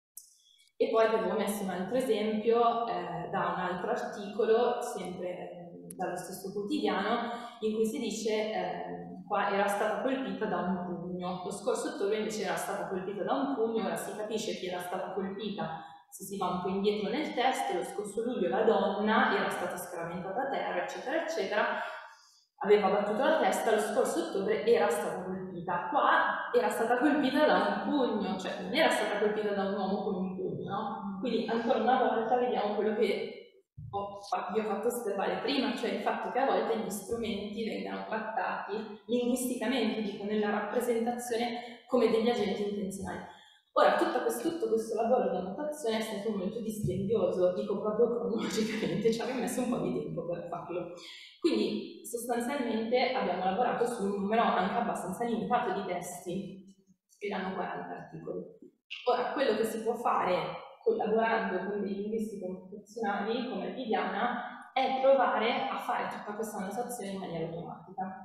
E poi avevo messo un altro esempio eh, da un altro articolo, sempre eh, dallo stesso quotidiano, in cui si dice eh, qua era stata colpita da un pugno. Lo scorso ottobre invece era stata colpita da un pugno, ora si capisce chi era stata colpita se si va un po' indietro nel testo. Lo scorso luglio la donna era stata scaraventata a terra, eccetera, eccetera, aveva battuto la testa, lo scorso ottobre era stata colpita. Qua era stata colpita da un pugno, cioè non era stata colpita da un uomo con un pugno, no? Quindi ancora una volta vediamo quello che ho fatto, vi ho fatto osservare prima, cioè il fatto che a volte gli strumenti vengano trattati linguisticamente, dico, nella rappresentazione, come degli agenti intenzionali. Ora, tutto questo, tutto questo lavoro di annotazione è stato molto dispendioso, dico proprio cronologicamente, ci abbiamo messo un po' di tempo per farlo. Quindi sostanzialmente abbiamo lavorato su un numero anche abbastanza limitato di testi, erano quaranta articoli. Ora, quello che si può fare collaborando con dei linguisti computazionali come Viviana è provare a fare tutta questa annotazione in maniera automatica.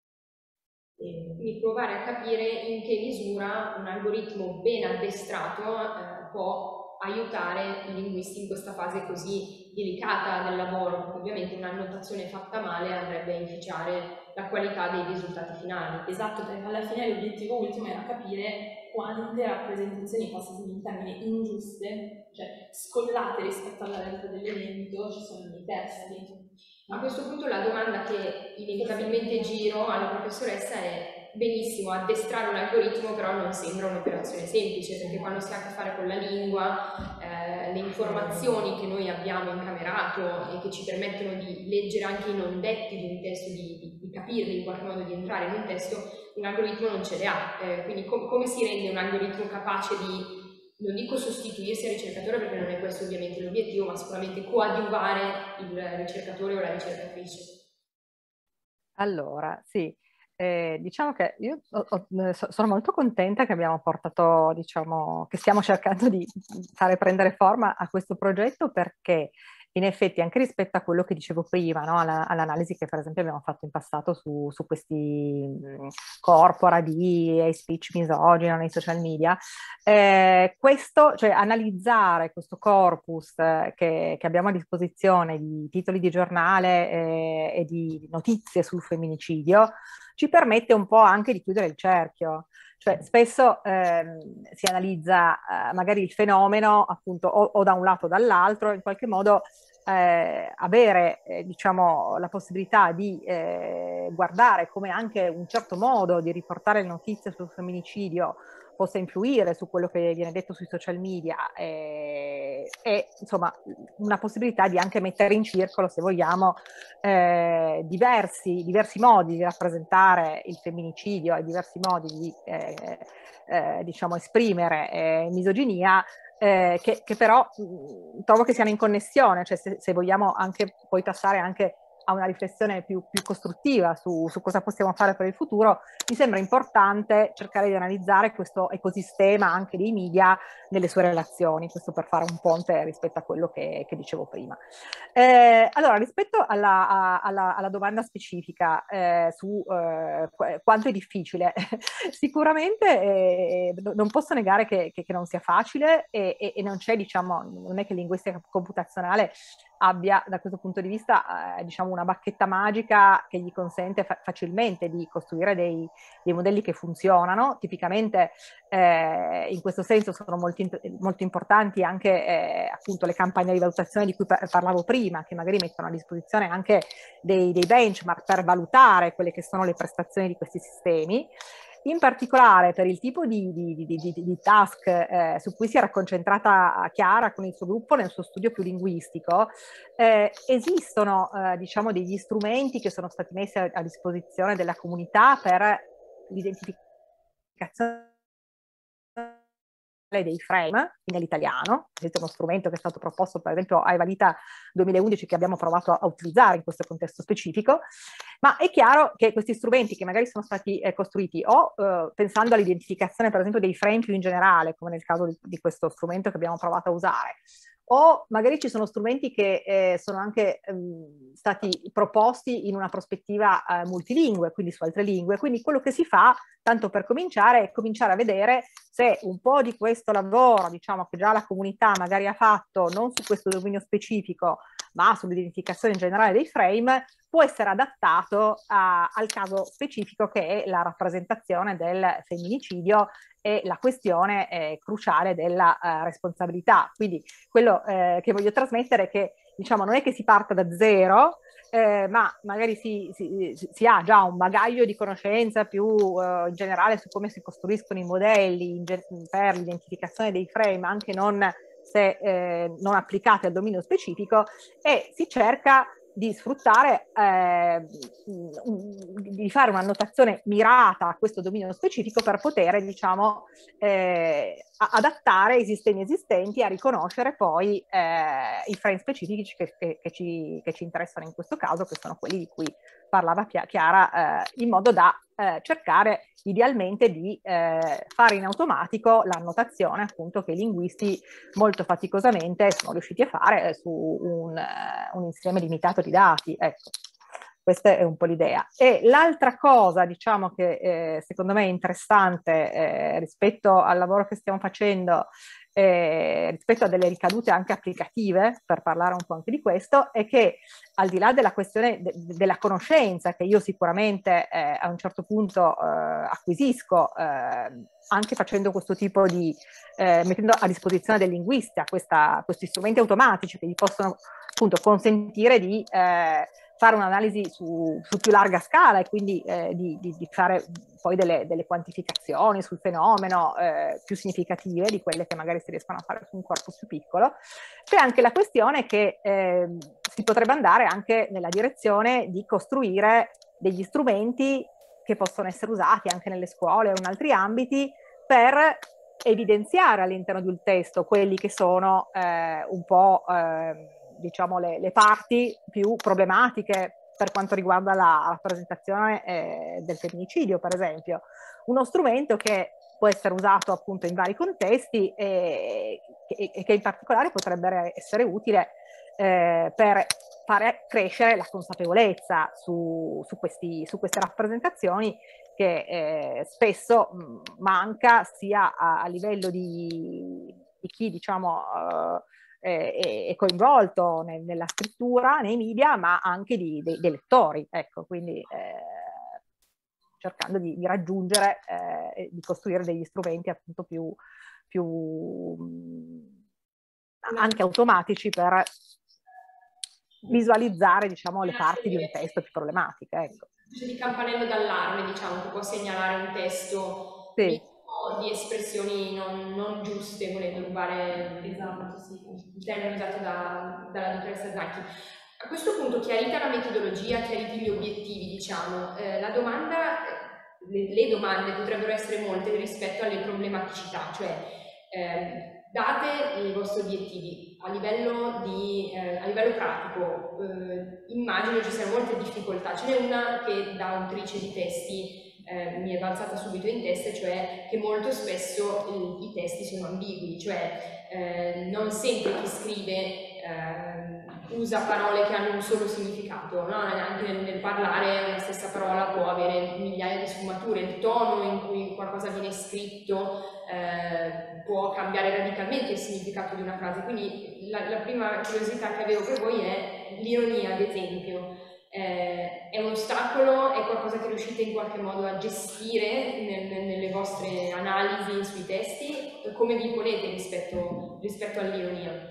E quindi provare a capire in che misura un algoritmo ben addestrato eh, può aiutare i linguisti in questa fase così delicata del lavoro, perché ovviamente un'annotazione fatta male andrebbe a inficiare la qualità dei risultati finali. Esatto, perché alla fine l'obiettivo ultimo era capire quante rappresentazioni, passate in termini, ingiuste, cioè scollate rispetto alla realtà dell'evento, ci sono nei testi. A questo punto la domanda che inevitabilmente giro alla professoressa è: benissimo, addestrare un algoritmo però non sembra un'operazione semplice, perché quando si ha a che fare con la lingua, eh, le informazioni che noi abbiamo incamerato e che ci permettono di leggere anche i non detti di un testo, di, di, di capirli in qualche modo, di entrare in un testo, un algoritmo non ce le ha. Eh, quindi com come si rende un algoritmo capace di, non dico sostituirsi al ricercatore perché non è questo ovviamente l'obiettivo, ma sicuramente coadiuvare il ricercatore o la ricercatrice? Allora, sì, eh, diciamo che io ho, ho, sono molto contenta che abbiamo portato, diciamo, che stiamo cercando di fare prendere forma a questo progetto, perché in effetti anche rispetto a quello che dicevo prima, no, all'analisi che per esempio abbiamo fatto in passato su, su questi mh, corpora di hate speech misogino nei social media, eh, questo, cioè analizzare questo corpus eh, che, che abbiamo a disposizione di titoli di giornale eh, e di notizie sul femminicidio, ci permette un po' anche di chiudere il cerchio. Cioè, spesso ehm, si analizza eh, magari il fenomeno appunto o, o da un lato o dall'altro, in qualche modo eh, avere eh, diciamo, la possibilità di eh, guardare come anche un certo modo di riportare le notizie sul femminicidio possa influire su quello che viene detto sui social media e, e insomma una possibilità di anche mettere in circolo, se vogliamo, eh, diversi, diversi modi di rappresentare il femminicidio e diversi modi di eh, eh, diciamo esprimere eh, misoginia, eh, che, che però mh, trovo che siano in connessione, cioè se, se vogliamo anche poi passare anche a una riflessione più, più costruttiva su, su cosa possiamo fare per il futuro, mi sembra importante cercare di analizzare questo ecosistema anche dei media nelle sue relazioni, questo per fare un ponte rispetto a quello che, che dicevo prima. Eh, allora, rispetto alla, a, alla, alla domanda specifica eh, su eh, quanto è difficile, sicuramente eh, non posso negare che, che, che non sia facile e, e, e non c'è, diciamo, non è che linguistica computazionale abbia da questo punto di vista eh, diciamo una bacchetta magica che gli consente fa facilmente di costruire dei, dei modelli che funzionano. Tipicamente eh, in questo senso sono molto, molto importanti anche eh, appunto le campagne di valutazione di cui par parlavo prima, che magari mettono a disposizione anche dei, dei benchmark per valutare quelle che sono le prestazioni di questi sistemi. In particolare per il tipo di, di, di, di, di task eh, su cui si era concentrata Chiara con il suo gruppo nel suo studio più linguistico, eh, esistono eh, diciamo degli strumenti che sono stati messi a, a disposizione della comunità per l'identificazione dei frame nell'italiano. Esiste uno strumento che è stato proposto per esempio a Evalita duemilaundici che abbiamo provato a utilizzare in questo contesto specifico, ma è chiaro che questi strumenti che magari sono stati eh, costruiti o eh, pensando all'identificazione per esempio dei frame più in generale, come nel caso di, di questo strumento che abbiamo provato a usare, o magari ci sono strumenti che eh, sono anche ehm, stati proposti in una prospettiva eh, multilingue, quindi su altre lingue. Quindi quello che si fa, tanto per cominciare, è cominciare a vedere se un po' di questo lavoro, diciamo, che già la comunità magari ha fatto, non su questo dominio specifico, ma sull'identificazione in generale dei frame, può essere adattato a, al caso specifico che è la rappresentazione del femminicidio e la questione eh, cruciale della uh, responsabilità. Quindi quello eh, che voglio trasmettere è che, diciamo, non è che si parta da zero, eh, ma magari si, si, si ha già un bagaglio di conoscenza più uh, in generale su come si costruiscono i modelli in, per l'identificazione dei frame, anche non se eh, non applicati al dominio specifico, e si cerca di sfruttare, eh, di fare un'annotazione mirata a questo dominio specifico per poter, diciamo, eh, adattare i sistemi esistenti a riconoscere poi eh, i frame specifici che, che, che, ci, che ci interessano in questo caso, che sono quelli di cui parlava Chiara, eh, in modo da eh, cercare idealmente di eh, fare in automatico l'annotazione, appunto, che i linguisti molto faticosamente sono riusciti a fare su un, uh, un insieme limitato di dati. Ecco, questa è un po' l'idea. E l'altra cosa, diciamo, che eh, secondo me è interessante eh, rispetto al lavoro che stiamo facendo, eh, rispetto a delle ricadute anche applicative, per parlare un po' anche di questo, è che al di là della questione de della conoscenza, che io sicuramente eh, a un certo punto eh, acquisisco, eh, anche facendo questo tipo di, eh, mettendo a disposizione del linguista questa, questi strumenti automatici che gli possono appunto consentire di eh, fare un'analisi su, su più larga scala e quindi eh, di, di, di fare poi delle, delle quantificazioni sul fenomeno eh, più significative di quelle che magari si riescono a fare su un corpo più piccolo. C'è anche la questione che eh, si potrebbe andare anche nella direzione di costruire degli strumenti che possono essere usati anche nelle scuole o in altri ambiti per evidenziare all'interno di un testo quelli che sono eh, un po' eh, diciamo le, le parti più problematiche per quanto riguarda la rappresentazione eh, del femminicidio, per esempio. Uno strumento che può essere usato appunto in vari contesti e, e, e che in particolare potrebbe essere utile eh, per fare crescere la consapevolezza su, su, questi, su queste rappresentazioni che eh, spesso mh, manca sia a, a livello di, di chi, diciamo, uh, è, è coinvolto nel, nella scrittura, nei media, ma anche di, dei, dei lettori, ecco, quindi eh, cercando di, di raggiungere eh, e di costruire degli strumenti appunto più, più mh, anche automatici per visualizzare, diciamo, le parti di un testo più problematiche, ecco. Di campanello d'allarme, diciamo, che può segnalare un testo sì. di espressioni non, non giuste, volendo rubare esatto, sì, il termine usato da, dalla dottoressa Zacchi. A questo punto, chiarita la metodologia, chiariti gli obiettivi, diciamo, eh, la domanda, le, le domande potrebbero essere molte rispetto alle problematicità, cioè eh, date i vostri obiettivi a livello, di, eh, a livello pratico, eh, immagino ci siano molte difficoltà. Ce n'è una che da autrice di testi eh, mi è balzata subito in testa, cioè che molto spesso i, i testi sono ambigui, cioè eh, non sempre chi scrive eh, usa parole che hanno un solo significato, no? Anche nel, nel parlare una stessa parola può avere migliaia di sfumature, il tono in cui qualcosa viene scritto eh, può cambiare radicalmente il significato di una frase, quindi la, la prima curiosità che avevo per voi è l'ironia, ad esempio. Eh, è un ostacolo, è qualcosa che riuscite in qualche modo a gestire nel, nelle vostre analisi sui testi? Come vi ponete rispetto, rispetto all'ironia?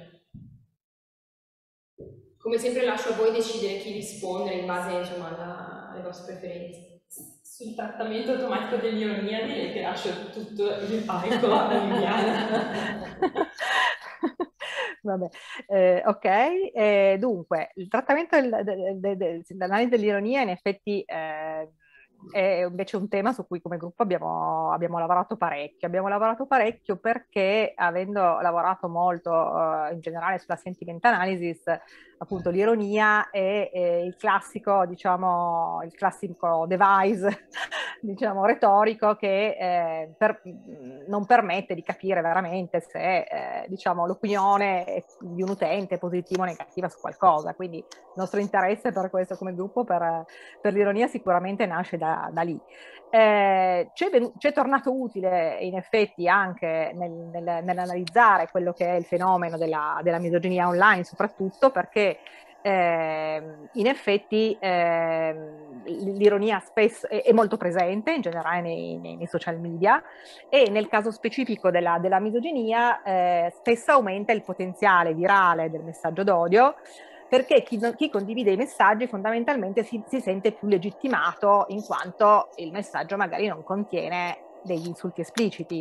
Come sempre lascio a voi decidere chi rispondere in base, insomma, alla, alle vostre preferenze. Sul trattamento automatico dell'ironia direi che lascio tutto il palco a Liliana. Vabbè, eh, ok, eh, dunque il trattamento del, del, del, dell'analisi dell'ironia in effetti eh, è invece un tema su cui come gruppo abbiamo, abbiamo lavorato parecchio. Abbiamo lavorato parecchio perché, avendo lavorato molto uh, in generale sulla sentiment analysis, appunto l'ironia è, è il classico, diciamo, il classico device, diciamo, retorico che eh, per, non permette di capire veramente se, eh, diciamo, l'opinione di un utente è positiva o negativa su qualcosa. Quindi il nostro interesse per questo come gruppo, per, per l'ironia, sicuramente nasce da, da lì. Eh, c'è tornato utile in effetti anche nel, nel, nell'analizzare quello che è il fenomeno della, della misoginia online, soprattutto perché eh, in effetti eh, l'ironia spesso è, è molto presente in generale nei, nei, nei social media, e nel caso specifico della, della misoginia eh, spesso aumenta il potenziale virale del messaggio d'odio, perché chi, chi condivide i messaggi fondamentalmente si, si sente più legittimato in quanto il messaggio magari non contiene degli insulti espliciti.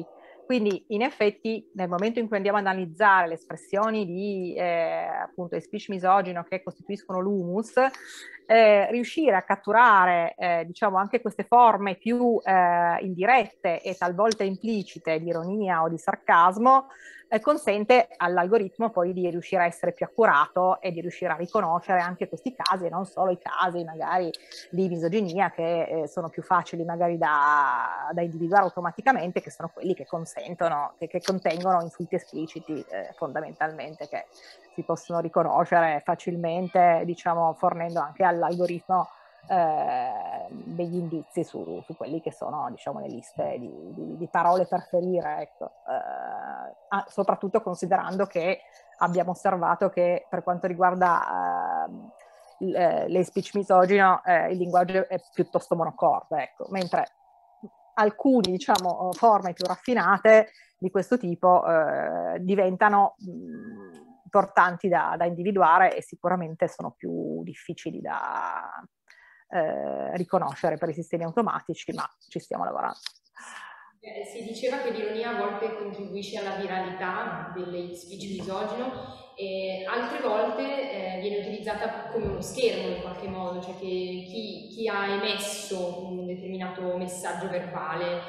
quindi in effetti nel momento in cui andiamo ad analizzare le espressioni di eh, appunto di speech misogino che costituiscono l'humus, eh, riuscire a catturare eh, diciamo anche queste forme più eh, indirette e talvolta implicite di ironia o di sarcasmo eh, consente all'algoritmo poi di riuscire a essere più accurato e di riuscire a riconoscere anche questi casi e non solo i casi magari di misoginia che eh, sono più facili magari da, da individuare automaticamente, che sono quelli che consentono, che, che contengono insulti espliciti eh, fondamentalmente, che si possono riconoscere facilmente, diciamo, fornendo anche all'algoritmo eh, degli indizi su, su quelli che sono, diciamo, le liste di, di, di parole per ferire, ecco. Eh, soprattutto considerando che abbiamo osservato che per quanto riguarda eh, le speech misogino eh, il linguaggio è piuttosto monocorde, ecco, mentre alcune, diciamo, forme più raffinate di questo tipo eh, diventano mh, importanti da, da individuare e sicuramente sono più difficili da eh, riconoscere per i sistemi automatici, ma ci stiamo lavorando. Eh, si diceva che l'ironia a volte contribuisce alla viralità delle speech misogino e altre volte eh, viene utilizzata come uno schermo in qualche modo, cioè che chi, chi ha emesso un determinato messaggio verbale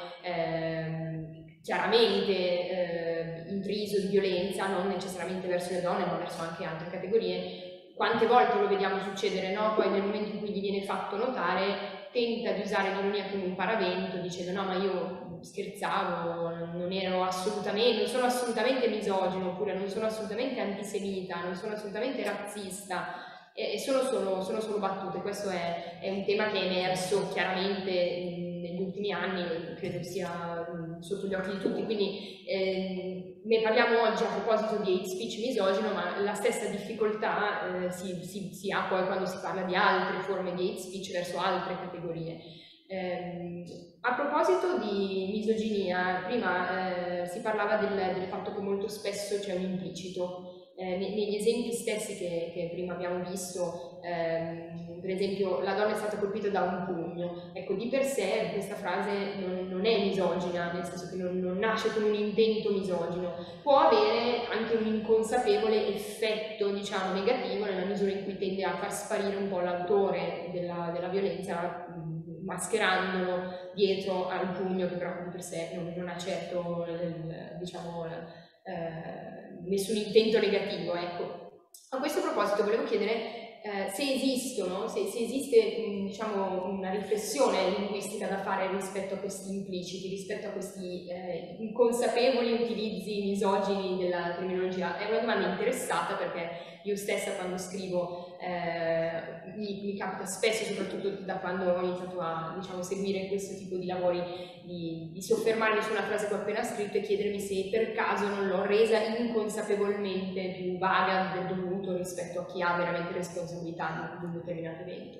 eh, chiaramente eh, intriso di violenza, non necessariamente verso le donne ma verso anche altre categorie, quante volte lo vediamo succedere, no? Poi nel momento in cui gli viene fatto notare tenta di usare l'ironia come un paravento dicendo no ma io scherzavo, non ero assolutamente, non sono assolutamente misogino, oppure non sono assolutamente antisemita, non sono assolutamente razzista, e, e sono, solo, sono solo battute. Questo è, è un tema che è emerso chiaramente negli ultimi anni, credo sia sotto gli occhi di tutti, quindi eh, ne parliamo oggi a proposito di hate speech misogino, ma la stessa difficoltà eh, si, si, si ha poi quando si parla di altre forme di hate speech verso altre categorie. Eh, a proposito di misoginia, prima eh, si parlava del, del fatto che molto spesso c'è un implicito. Eh, negli esempi stessi che, che prima abbiamo visto, ehm, per esempio la donna è stata colpita da un pugno, ecco, di per sé questa frase non, non è misogina, nel senso che non, non nasce con un intento misogino, può avere anche un inconsapevole effetto, diciamo, negativo nella misura in cui tende a far sparire un po' l'autore della, della violenza, mascherandolo dietro al pugno che però di per sé non, non ha certo, il, diciamo, eh, nessun intento negativo, ecco. A questo proposito volevo chiedere eh, se esistono, se, se esiste mh, diciamo, una riflessione linguistica da fare rispetto a questi impliciti, rispetto a questi eh, inconsapevoli utilizzi misogini della terminologia. È una domanda interessata perché io stessa quando scrivo eh, mi, mi capita spesso, soprattutto da quando ho iniziato a, diciamo, seguire questo tipo di lavori, di, di soffermarmi su una frase che ho appena scritto e chiedermi se per caso non l'ho resa inconsapevolmente più vaga del dovuto rispetto a chi ha veramente responsabilità di un determinato evento.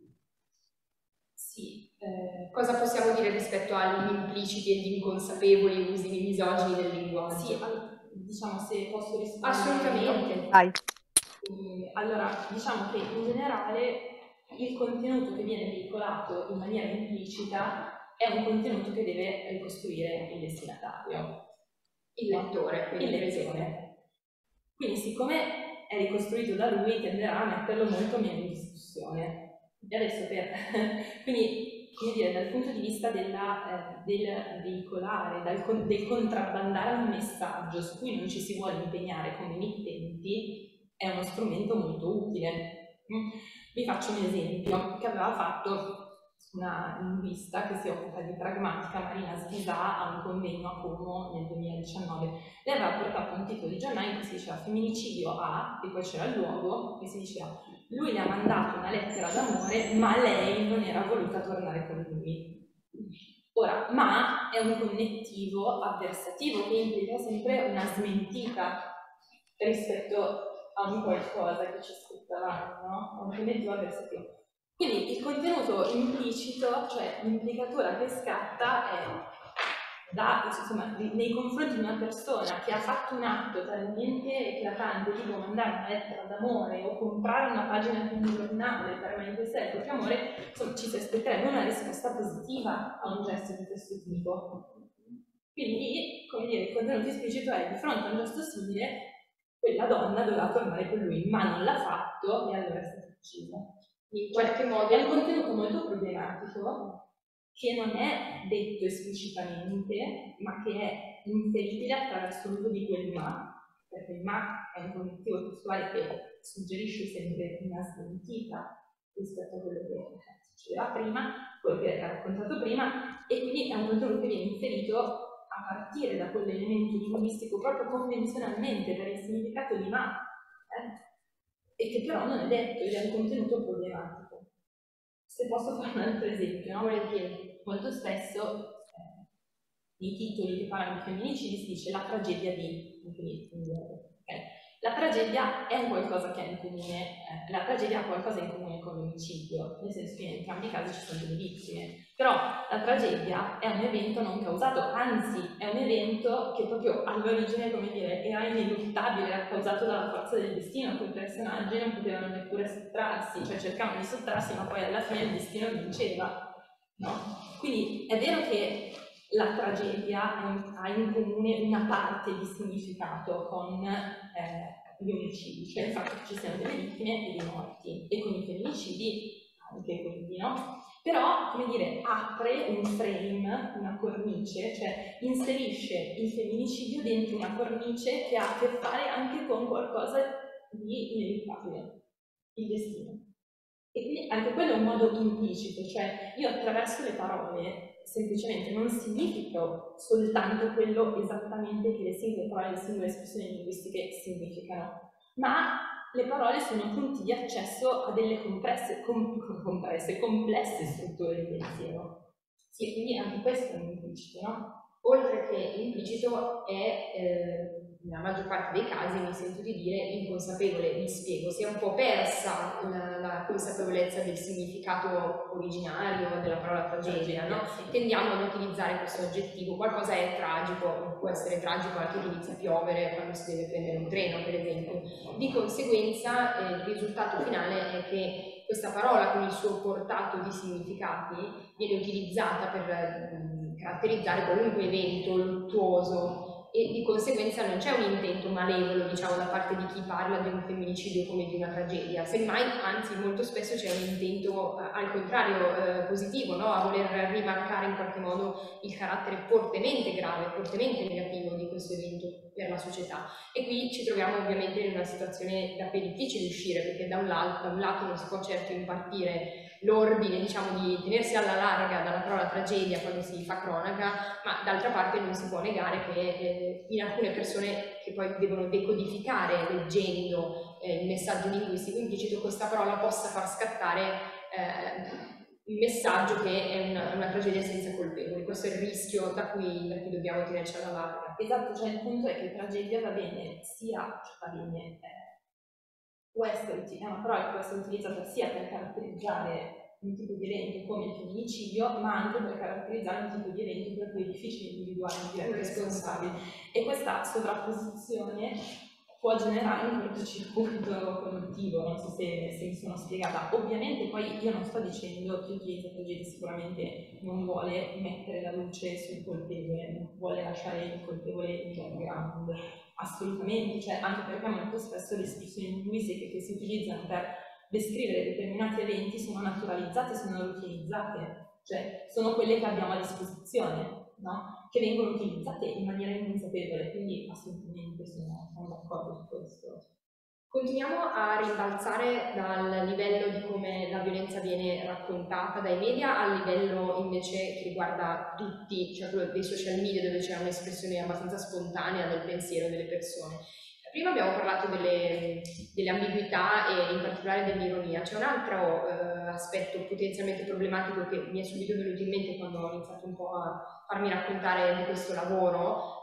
Sì. Eh, cosa possiamo dire rispetto agli impliciti e agli inconsapevoli usi misogini del linguaggio? Sì, diciamo, se posso rispondere. Assolutamente. Vai. Allora, diciamo che in generale il contenuto che viene veicolato in maniera implicita è un contenuto che deve ricostruire il destinatario, il lettore, quindi il lettore. Quindi siccome è ricostruito da lui tenderà a metterlo molto meno in discussione. E adesso per quindi, come dire, dal punto di vista della, eh, del veicolare, dal, del contrabbandare un messaggio su cui non ci si vuole impegnare come emittenti, è uno strumento molto utile. Vi faccio un esempio che aveva fatto una linguista che si occupa di pragmatica, Marina Svisà, a un convegno a Como nel duemiladiciannove. Lei aveva portato un titolo di giornale in cui si diceva femminicidio a, e poi c'era il luogo, e si diceva lui le ha mandato una lettera d'amore ma lei non era voluta tornare con lui. Ora, ma è un connettivo avversativo che implica sempre una smentita rispetto a un qualcosa che c'è scritto avanti, no? Un connettivo avversativo. Quindi il contenuto implicito, cioè l'implicatura che scatta è da, insomma, nei confronti di una persona che ha fatto un atto talmente eclatante, tipo mandare una lettera d'amore o comprare una pagina di un giornale per manifestare il proprio amore, insomma ci si aspetterebbe una risposta positiva a un gesto di questo tipo. Quindi, come dire, il contenuto esplicito è di fronte a un gesto simile, quella donna doveva tornare con lui, ma non l'ha fatto e allora è stata uccisa. In qualche modo è un contenuto molto problematico che non è detto esplicitamente, ma che è inseribile attraverso l'uso di quel ma, perché il ma è un connettivo testuale che suggerisce sempre una smentita rispetto a quello che succedeva prima, quello che era raccontato prima, e quindi è un contenuto che viene inserito a partire da quell'elemento linguistico proprio convenzionalmente per il significato di ma, eh? E che però non è detto ed è un contenuto problematico. Se posso fare un altro esempio, no? volentieri. Molto spesso eh, nei titoli che parlano di femminicidi si dice la tragedia di, okay. La tragedia è un qualcosa che ha in comune, eh, la tragedia ha qualcosa in comune con l'omicidio, nel senso che in entrambi i casi ci sono delle vittime, però la tragedia è un evento non causato, anzi è un evento che proprio all'origine, come dire, era ineluttabile, era causato dalla forza del destino, quei personaggi non potevano neppure sottrarsi, cioè cercavano di sottrarsi, ma poi alla fine il destino vinceva, no? Quindi è vero che la tragedia ha in comune una parte di significato con eh, gli omicidi, cioè il fatto che ci siano delle vittime e dei morti, e con i femminicidi anche, quindi, no? Però, come dire, apre un frame, una cornice, cioè inserisce il femminicidio dentro una cornice che ha a che fare anche con qualcosa di ineluttabile, il destino. E quindi anche quello è un modo implicito, cioè io attraverso le parole semplicemente non significo soltanto quello esattamente che le singole parole, le singole espressioni linguistiche significano, ma le parole sono punti di accesso a delle compresse, com, compresse complesse strutture di pensiero. Sì, quindi anche questo è un implicito, no? Oltre che implicito è, eh, nella maggior parte dei casi, mi sento di dire, inconsapevole, mi spiego, si è un po' persa la, la consapevolezza del significato originario della parola tragedia, no? Tendiamo ad utilizzare questo aggettivo, qualcosa è tragico, può essere tragico anche che inizia a piovere quando si deve prendere un treno, per esempio. Di conseguenza eh, il risultato finale è che questa parola con il suo portato di significati viene utilizzata per mh, caratterizzare qualunque evento luttuoso e di conseguenza non c'è un intento malevolo, diciamo, da parte di chi parla di un femminicidio come di una tragedia, semmai, anzi, molto spesso c'è un intento eh, al contrario eh, positivo, no? A voler rimarcare in qualche modo il carattere fortemente grave, fortemente negativo di questo evento per la società. E qui ci troviamo ovviamente in una situazione da cui è difficile uscire, perché da un lato, da un lato non si può certo impartire l'ordine, diciamo, di tenersi alla larga dalla parola tragedia quando si fa cronaca, ma d'altra parte non si può negare che eh, in alcune persone che poi devono decodificare leggendo eh, il messaggio linguistico implicito questa parola possa far scattare eh, il messaggio che è una, una tragedia senza colpevoli. Questo è il rischio da cui, da cui dobbiamo tenerci alla larga. Esatto, cioè il punto è che tragedia va bene sia, cioè va bene, eh, può essere, è una parola che può essere utilizzata sia per caratterizzare un tipo di evento come il femminicidio, ma anche per caratterizzare un tipo di evento per cui è difficile individuare un diretto responsabile. E questa sovrapposizione può generare un cortocircuito cognitivo, non so se, se mi sono spiegata. Ovviamente poi io non sto dicendo che chi utilizza tragedia sicuramente non vuole mettere la luce sul colpevole, non vuole lasciare il colpevole in background, assolutamente, cioè anche perché molto spesso le espressioni linguistiche che si utilizzano per descrivere determinati eventi sono naturalizzate, sono utilizzate, cioè sono quelle che abbiamo a disposizione, no? Che vengono utilizzate in maniera inconsapevole, quindi assolutamente sono, sono d'accordo su questo. Continuiamo a rimbalzare dal livello di come la violenza viene raccontata dai media al livello invece che riguarda tutti, cioè quello dei social media, dove c'è un'espressione abbastanza spontanea del pensiero delle persone. Prima abbiamo parlato delle, delle ambiguità e in particolare dell'ironia. C'è un altro eh, aspetto potenzialmente problematico che mi è subito venuto in mente quando ho iniziato un po' a farmi raccontare di questo lavoro,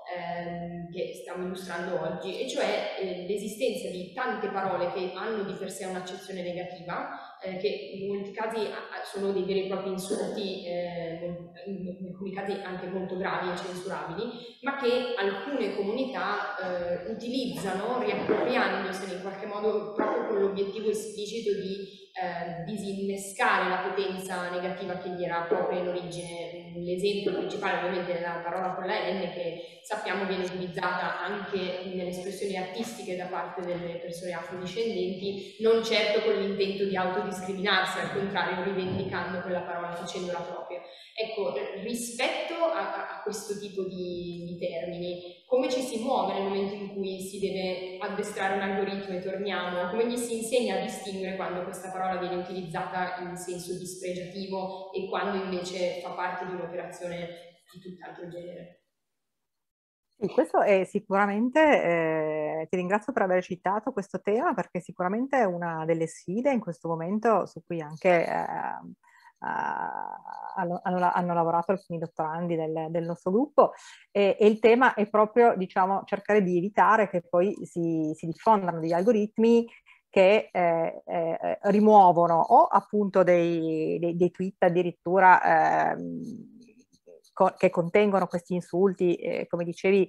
ehm, che stiamo illustrando oggi, e cioè eh, l'esistenza di tante parole che hanno di per sé un'accezione negativa, eh, che in molti casi sono dei veri e propri insulti, eh, in alcuni casi anche molto gravi e censurabili, ma che alcune comunità eh, utilizzano riappropriandosene in qualche modo proprio con l'obiettivo esplicito di eh, disinnescare la potenza negativa che gli era propria in origine. L'esempio principale ovviamente è la parola con la N, che sappiamo viene utilizzata anche nelle espressioni artistiche da parte delle persone afrodiscendenti, non certo con l'intento di autodiscriminarsi, al contrario rivendicando quella parola, facendola propria. Ecco, rispetto a, a questo tipo di, di termini, come ci si muove nel momento in cui si deve addestrare un algoritmo, e torniamo, come gli si insegna a distinguere quando questa parola viene utilizzata in senso dispregiativo e quando invece fa parte di un'operazione di tutt'altro genere? Sì, questo è sicuramente, eh, ti ringrazio per aver citato questo tema, perché sicuramente è una delle sfide in questo momento su cui anche eh, hanno, hanno, hanno lavorato alcuni dottorandi del, del nostro gruppo, e, e il tema è proprio, diciamo, cercare di evitare che poi si, si diffondano degli algoritmi che eh, eh, rimuovono o appunto dei, dei, dei tweet addirittura eh, co che contengono questi insulti, eh, come dicevi,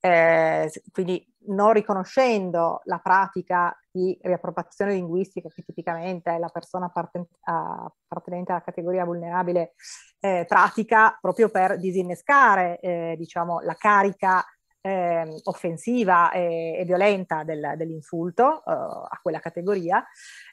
eh, quindi non riconoscendo la pratica di riappropriazione linguistica che tipicamente la persona appartenente alla categoria vulnerabile eh, pratica, proprio per disinnescare eh, diciamo, la carica eh, offensiva e, e violenta del, dell'insulto eh, a quella categoria,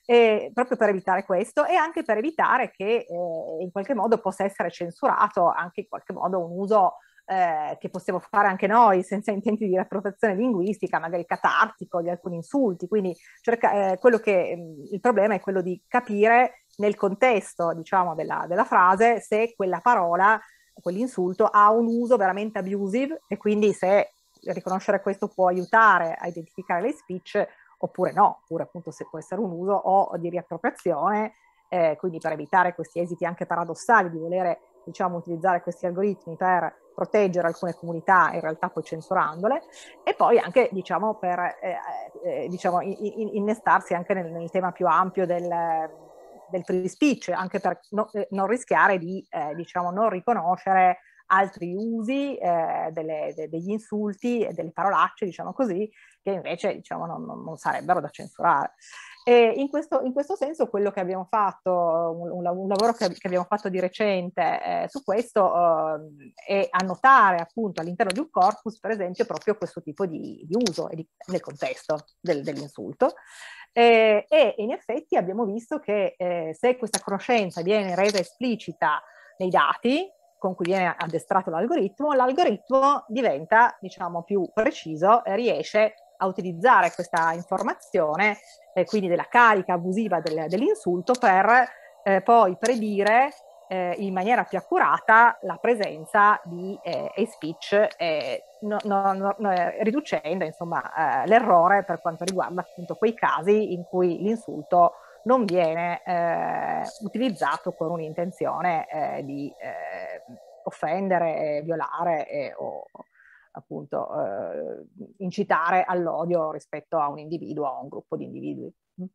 e proprio per evitare questo, e anche per evitare che eh, in qualche modo possa essere censurato anche in qualche modo un uso Eh, che possiamo fare anche noi senza intenti di riappropriazione linguistica, magari catartico, di alcuni insulti. Quindi cerca, eh, quello che, mh, il problema è quello di capire nel contesto, diciamo, della, della frase, se quella parola, quell'insulto ha un uso veramente abusive, e quindi se riconoscere questo può aiutare a identificare l'hate speech oppure no, oppure appunto se può essere un uso o di riappropriazione, eh, quindi per evitare questi esiti anche paradossali di volere, diciamo, utilizzare questi algoritmi per proteggere alcune comunità, in realtà poi censurandole, e poi anche, diciamo, per eh, eh, diciamo, in, in, innestarsi anche nel, nel tema più ampio del, del free speech, anche per no, eh, non rischiare di, eh, diciamo, non riconoscere altri usi eh, delle, de, degli insulti e delle parolacce, diciamo così, che invece, diciamo, non, non sarebbero da censurare. E in questo, in questo senso quello che abbiamo fatto, un, un lavoro che, che abbiamo fatto di recente eh, su questo eh, è annotare appunto all'interno di un corpus, per esempio, proprio questo tipo di, di uso e di, nel contesto del, dell'insulto. Eh, e in effetti abbiamo visto che eh, se questa conoscenza viene resa esplicita nei dati con cui viene addestrato l'algoritmo, l'algoritmo diventa, diciamo, più preciso e riesce a utilizzare questa informazione, eh, quindi della carica abusiva del, dell'insulto, per eh, poi predire eh, in maniera più accurata la presenza di eh, hate speech, eh, no, no, no, riducendo insomma eh, l'errore per quanto riguarda appunto quei casi in cui l'insulto non viene eh, utilizzato con un'intenzione eh, di eh, offendere, violare eh, o appunto eh, incitare all'odio rispetto a un individuo o a un gruppo di individui.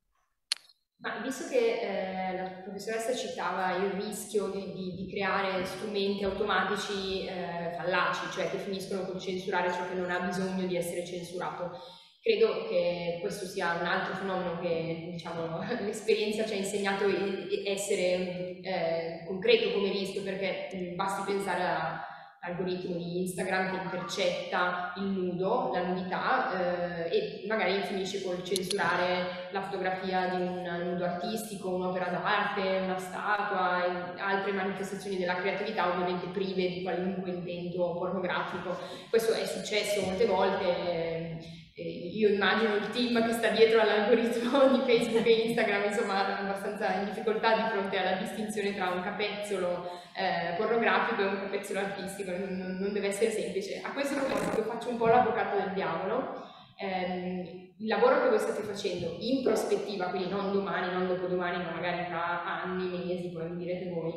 Ma visto che eh, la professoressa citava il rischio di, di, di creare strumenti automatici eh, fallaci, cioè che finiscono col censurare ciò che non ha bisogno di essere censurato, credo che questo sia un altro fenomeno che, diciamo, l'esperienza ci ha insegnato essere eh, concreto come rischio, perché mh, basti pensare a algoritmo di Instagram che intercetta il nudo, la nudità, eh, e magari finisce col censurare la fotografia di un nudo artistico, un'opera d'arte, una statua e altre manifestazioni della creatività, ovviamente prive di qualunque intento pornografico. Questo è successo molte volte. Eh, io immagino il team che sta dietro all'algoritmo di Facebook e Instagram, insomma, abbastanza in difficoltà di fronte alla distinzione tra un capezzolo eh, pornografico e un capezzolo artistico, non, non deve essere semplice. A questo proposito faccio un po' l'avvocato del diavolo. Eh, il lavoro che voi state facendo in prospettiva, quindi non domani, non dopodomani, ma magari tra anni, mesi, poi mi direte voi,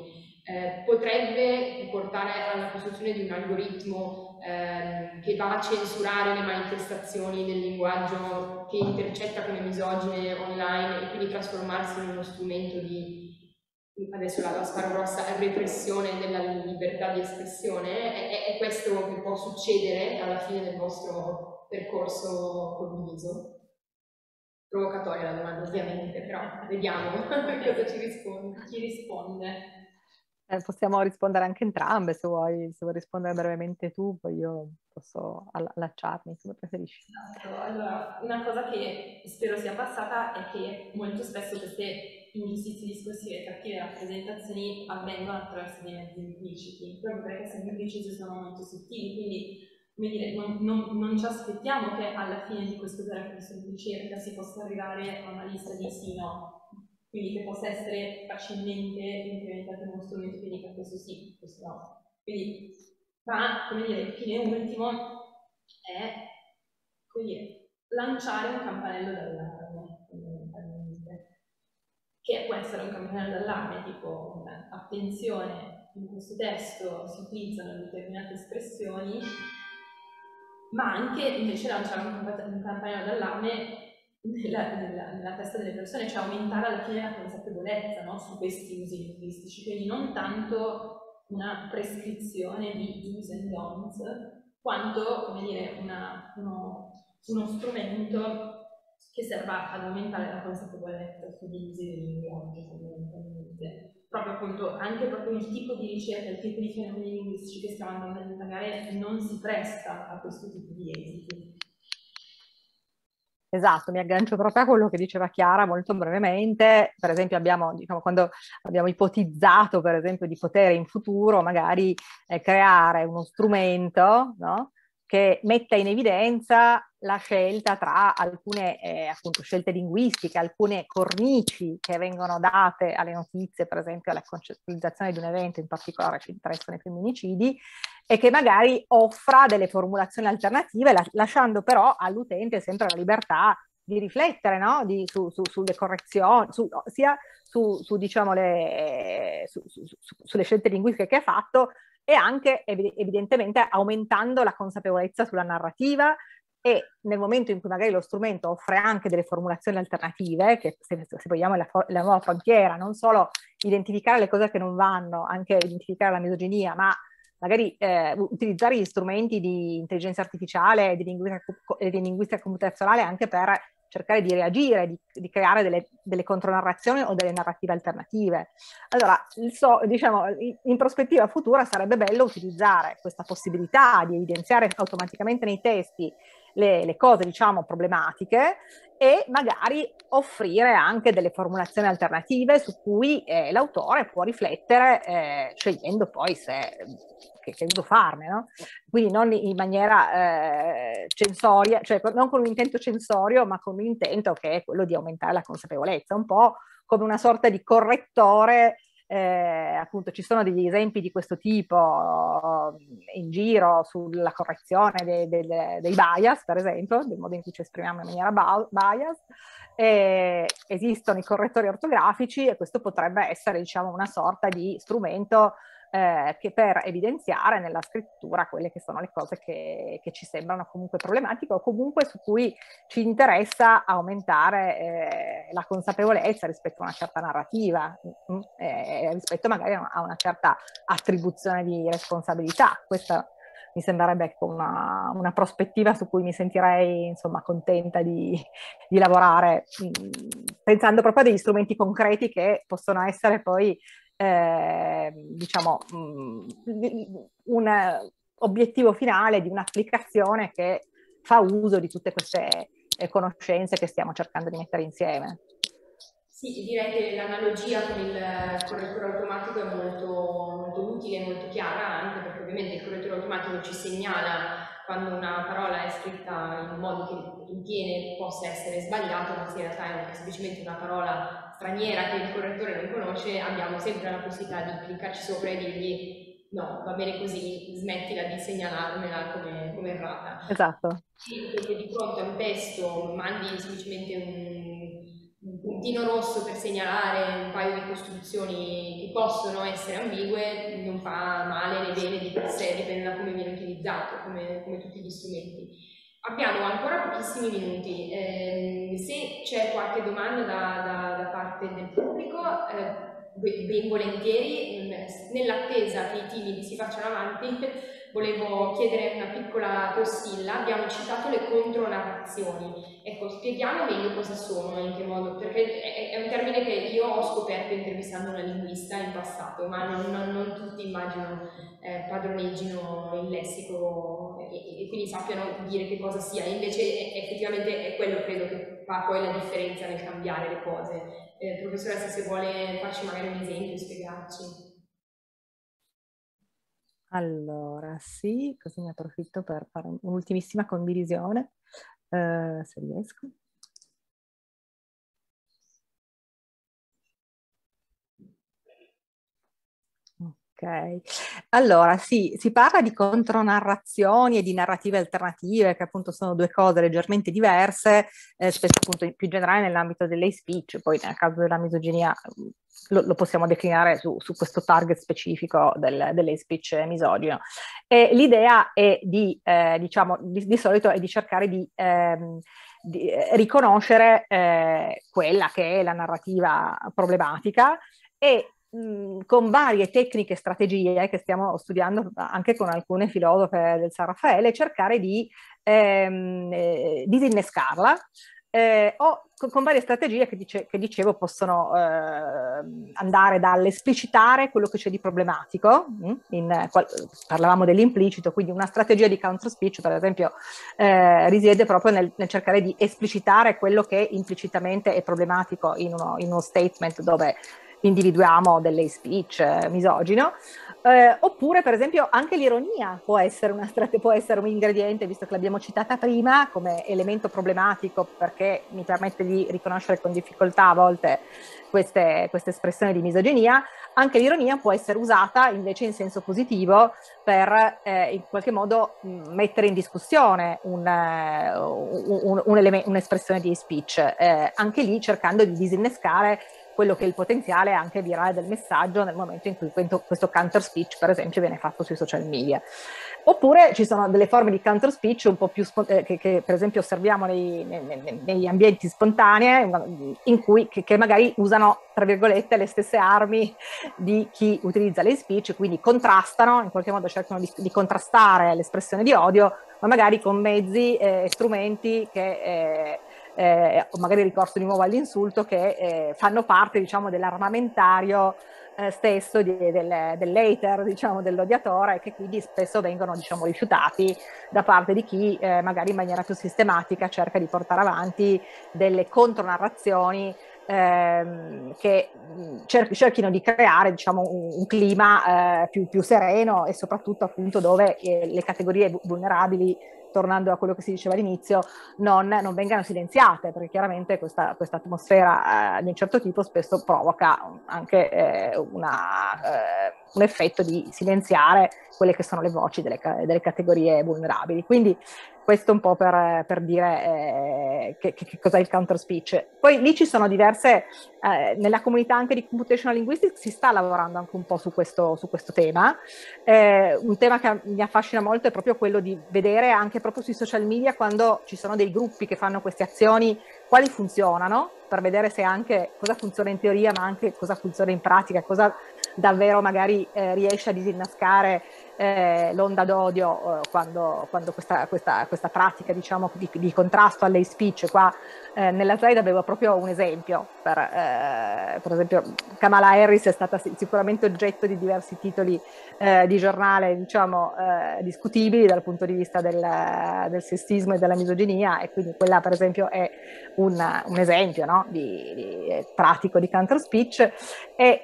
eh, potrebbe portare alla costruzione di un algoritmo eh, che va a censurare le manifestazioni del linguaggio che intercetta come misogine online e quindi trasformarsi in uno strumento di, adesso la, la sparo grossa, repressione della libertà di espressione. È, è questo che può succedere alla fine del vostro percorso condiviso? Provocatoria la domanda, ovviamente, però vediamo cosa ci risponde. Chi risponde? Eh, possiamo rispondere anche entrambe, se vuoi, se vuoi rispondere brevemente tu, poi io posso all- allacciarmi, come preferisci. Esatto. Allora, una cosa che spero sia passata è che molto spesso queste ingiustizie discorsive e cattive rappresentazioni avvengono attraverso dei mezzi impliciti, proprio perché questi impliciti sono molto sottili, quindi come dire, non, non, non ci aspettiamo che alla fine di questo percorso di ricerca si possa arrivare a una lista di sì no, quindi che possa essere facilmente implementato in uno strumento che dica questo sì, questo no. Quindi, ma, come dire, il fine ultimo è, come dire, lanciare un campanello d'allarme, fondamentalmente. Che può essere un campanello d'allarme tipo, attenzione, in questo testo si utilizzano determinate espressioni, ma anche invece lanciare un campanello d'allarme nella, nella, nella testa delle persone, cioè aumentare alla fine la consapevolezza, no, su questi usi linguistici, quindi non tanto una prescrizione di do's and don'ts, quanto, come dire, una, uno, uno strumento che serva ad aumentare la consapevolezza sugli usi del linguaggio, fondamentalmente. Proprio appunto, anche proprio il tipo di ricerca, il tipo di fenomeni linguistici che stiamo andando a indagare non si presta a questo tipo di esiti. Esatto, mi aggancio proprio a quello che diceva Chiara molto brevemente. Per esempio abbiamo, diciamo, quando abbiamo ipotizzato per esempio di poter in futuro magari eh, creare uno strumento, no? Che metta in evidenza la scelta tra alcune eh, appunto scelte linguistiche, alcune cornici che vengono date alle notizie, per esempio alla concettualizzazione di un evento, in particolare ci interessano i femminicidi, e che magari offra delle formulazioni alternative, la, lasciando però all'utente sempre la libertà di riflettere, no? Di, su, su, sulle correzioni, su, sia su, su, diciamo, le, su, su, su, sulle scelte linguistiche che ha fatto, e anche evidentemente aumentando la consapevolezza sulla narrativa. E nel momento in cui magari lo strumento offre anche delle formulazioni alternative, che se, se vogliamo è la, la nuova frontiera, non solo identificare le cose che non vanno, anche identificare la misoginia, ma magari eh, utilizzare gli strumenti di intelligenza artificiale e di linguistica, di linguistica computazionale anche per cercare di reagire, di, di creare delle, delle contronarrazioni o delle narrative alternative. Allora, so, diciamo, in prospettiva futura sarebbe bello utilizzare questa possibilità di evidenziare automaticamente nei testi le, le cose, diciamo, problematiche, e magari offrire anche delle formulazioni alternative su cui eh, l'autore può riflettere eh, scegliendo poi se che, che uso farne, no? Quindi non in maniera eh, censoria, cioè non con un intento censorio, ma con un intento che è quello di aumentare la consapevolezza, un po' come una sorta di correttore. Eh, appunto ci sono degli esempi di questo tipo in giro sulla correzione dei, dei, dei bias, per esempio, del modo in cui ci esprimiamo in maniera bias. Eh, esistono i correttori ortografici e questo potrebbe essere, diciamo, una sorta di strumento eh, che per evidenziare nella scrittura quelle che sono le cose che, che ci sembrano comunque problematiche o comunque su cui ci interessa aumentare eh, la consapevolezza rispetto a una certa narrativa, mh, eh, rispetto magari a una certa attribuzione di responsabilità. Questa mi sembrerebbe una, una prospettiva su cui mi sentirei insomma contenta di, di lavorare, mh, pensando proprio a degli strumenti concreti che possono essere poi eh, diciamo mh, un obiettivo finale di un'applicazione che fa uso di tutte queste eh, conoscenze che stiamo cercando di mettere insieme. Sì, direi che l'analogia con il correttore automatico è molto, molto utile e molto chiara, anche perché ovviamente il correttore automatico ci segnala quando una parola è scritta in un modo che ritiene possa essere sbagliato, ma se in realtà è semplicemente una parola straniera che il correttore non conosce, abbiamo sempre la possibilità di cliccarci sopra e dirgli no, va bene così, smettila di segnalarmela come, come errata. Esatto. E che di fronte a un testo mandi semplicemente un un puntino rosso per segnalare paio di costruzioni che possono essere ambigue non fa male né bene di per sé, dipende da come viene utilizzato, come, come tutti gli strumenti. Abbiamo ancora pochissimi minuti, eh, se c'è qualche domanda da, da, da parte del pubblico, eh, ben volentieri, nell'attesa che i timidi si facciano avanti, volevo chiedere una piccola postilla. Abbiamo citato le contronarrazioni. Ecco, spieghiamo meglio cosa sono, in che modo, perché è, è un termine che io ho scoperto intervistando una linguista in passato, ma non, non, non tutti immagino eh, padroneggino il lessico e, e quindi sappiano dire che cosa sia. Invece è, effettivamente è quello, credo, che fa poi la differenza nel cambiare le cose. Eh, professoressa, se vuole farci magari un esempio e spiegarci. Allora, sì, così ne approfitto per fare un'ultimissima condivisione, eh, se riesco. Ok, allora sì, si parla di contronarrazioni e di narrative alternative, che appunto sono due cose leggermente diverse, eh, spesso appunto più in generale nell'ambito dell'hate speech, poi nel caso della misoginia lo, lo possiamo declinare su, su questo target specifico del, dell'hate speech misogino. E l'idea è di, eh, diciamo, di, di solito è di cercare di, ehm, di riconoscere eh, quella che è la narrativa problematica e con varie tecniche e strategie che stiamo studiando anche con alcune filosofe del San Raffaele, cercare di ehm, eh, disinnescarla eh, o con, con varie strategie che, dice, che dicevo possono eh, andare dall'esplicitare quello che c'è di problematico, in, qual, parlavamo dell'implicito, quindi una strategia di counter speech per esempio eh, risiede proprio nel, nel cercare di esplicitare quello che implicitamente è problematico in uno, in uno statement dove individuiamo delle speech eh, misogino, eh, oppure per esempio anche l'ironia può essere, una strate- può essere un ingrediente, visto che l'abbiamo citata prima, come elemento problematico perché mi permette di riconoscere con difficoltà a volte queste, queste espressioni di misoginia. Anche l'ironia può essere usata invece in senso positivo per eh, in qualche modo mh, mettere in discussione un, uh, un, un un'espressione di speech, eh, anche lì cercando di disinnescare quello che è il potenziale anche virale del messaggio nel momento in cui questo counter speech per esempio viene fatto sui social media. Oppure ci sono delle forme di counter speech un po' più eh, che, che per esempio osserviamo nei, nei, negli ambienti spontanei in cui che, che magari usano tra virgolette le stesse armi di chi utilizza le speech, quindi contrastano, in qualche modo cercano di, di contrastare l'espressione di odio, ma magari con mezzi e eh, strumenti che eh, Eh, o magari ricorso di nuovo all'insulto, che eh, fanno parte, diciamo, dell'armamentario eh, stesso di, del, dell'hater, diciamo, dell'odiatore, e che quindi spesso vengono, diciamo, rifiutati da parte di chi eh, magari in maniera più sistematica cerca di portare avanti delle contronarrazioni ehm, che cer- cerchino di creare, diciamo, un, un clima eh, più, più sereno e soprattutto appunto dove eh, le categorie vulnerabili, tornando a quello che si diceva all'inizio, non, non vengano silenziate, perché chiaramente questa, questa atmosfera eh, di un certo tipo spesso provoca anche eh, una, eh, un effetto di silenziare quelle che sono le voci delle, delle categorie vulnerabili. Quindi questo un po' per, per dire eh, che, che cos'è il counter speech. Poi lì ci sono diverse, eh, nella comunità anche di computational linguistics si sta lavorando anche un po' su questo, su questo tema. Eh, un tema che mi affascina molto è proprio quello di vedere anche proprio sui social media, quando ci sono dei gruppi che fanno queste azioni, quali funzionano, per vedere se anche cosa funziona in teoria ma anche cosa funziona in pratica, cosa davvero magari eh, riesce a disinnescare eh, l'onda d'odio eh, quando, quando questa, questa, questa pratica, diciamo, di, di contrasto alle speech. Qua eh, nella slide avevo proprio un esempio, per, eh, per esempio Kamala Harris è stata sicuramente oggetto di diversi titoli eh, di giornale, diciamo, eh, discutibili dal punto di vista del, del sessismo e della misoginia, e quindi quella per esempio è un, un esempio, no, di, di pratico di counter speech. E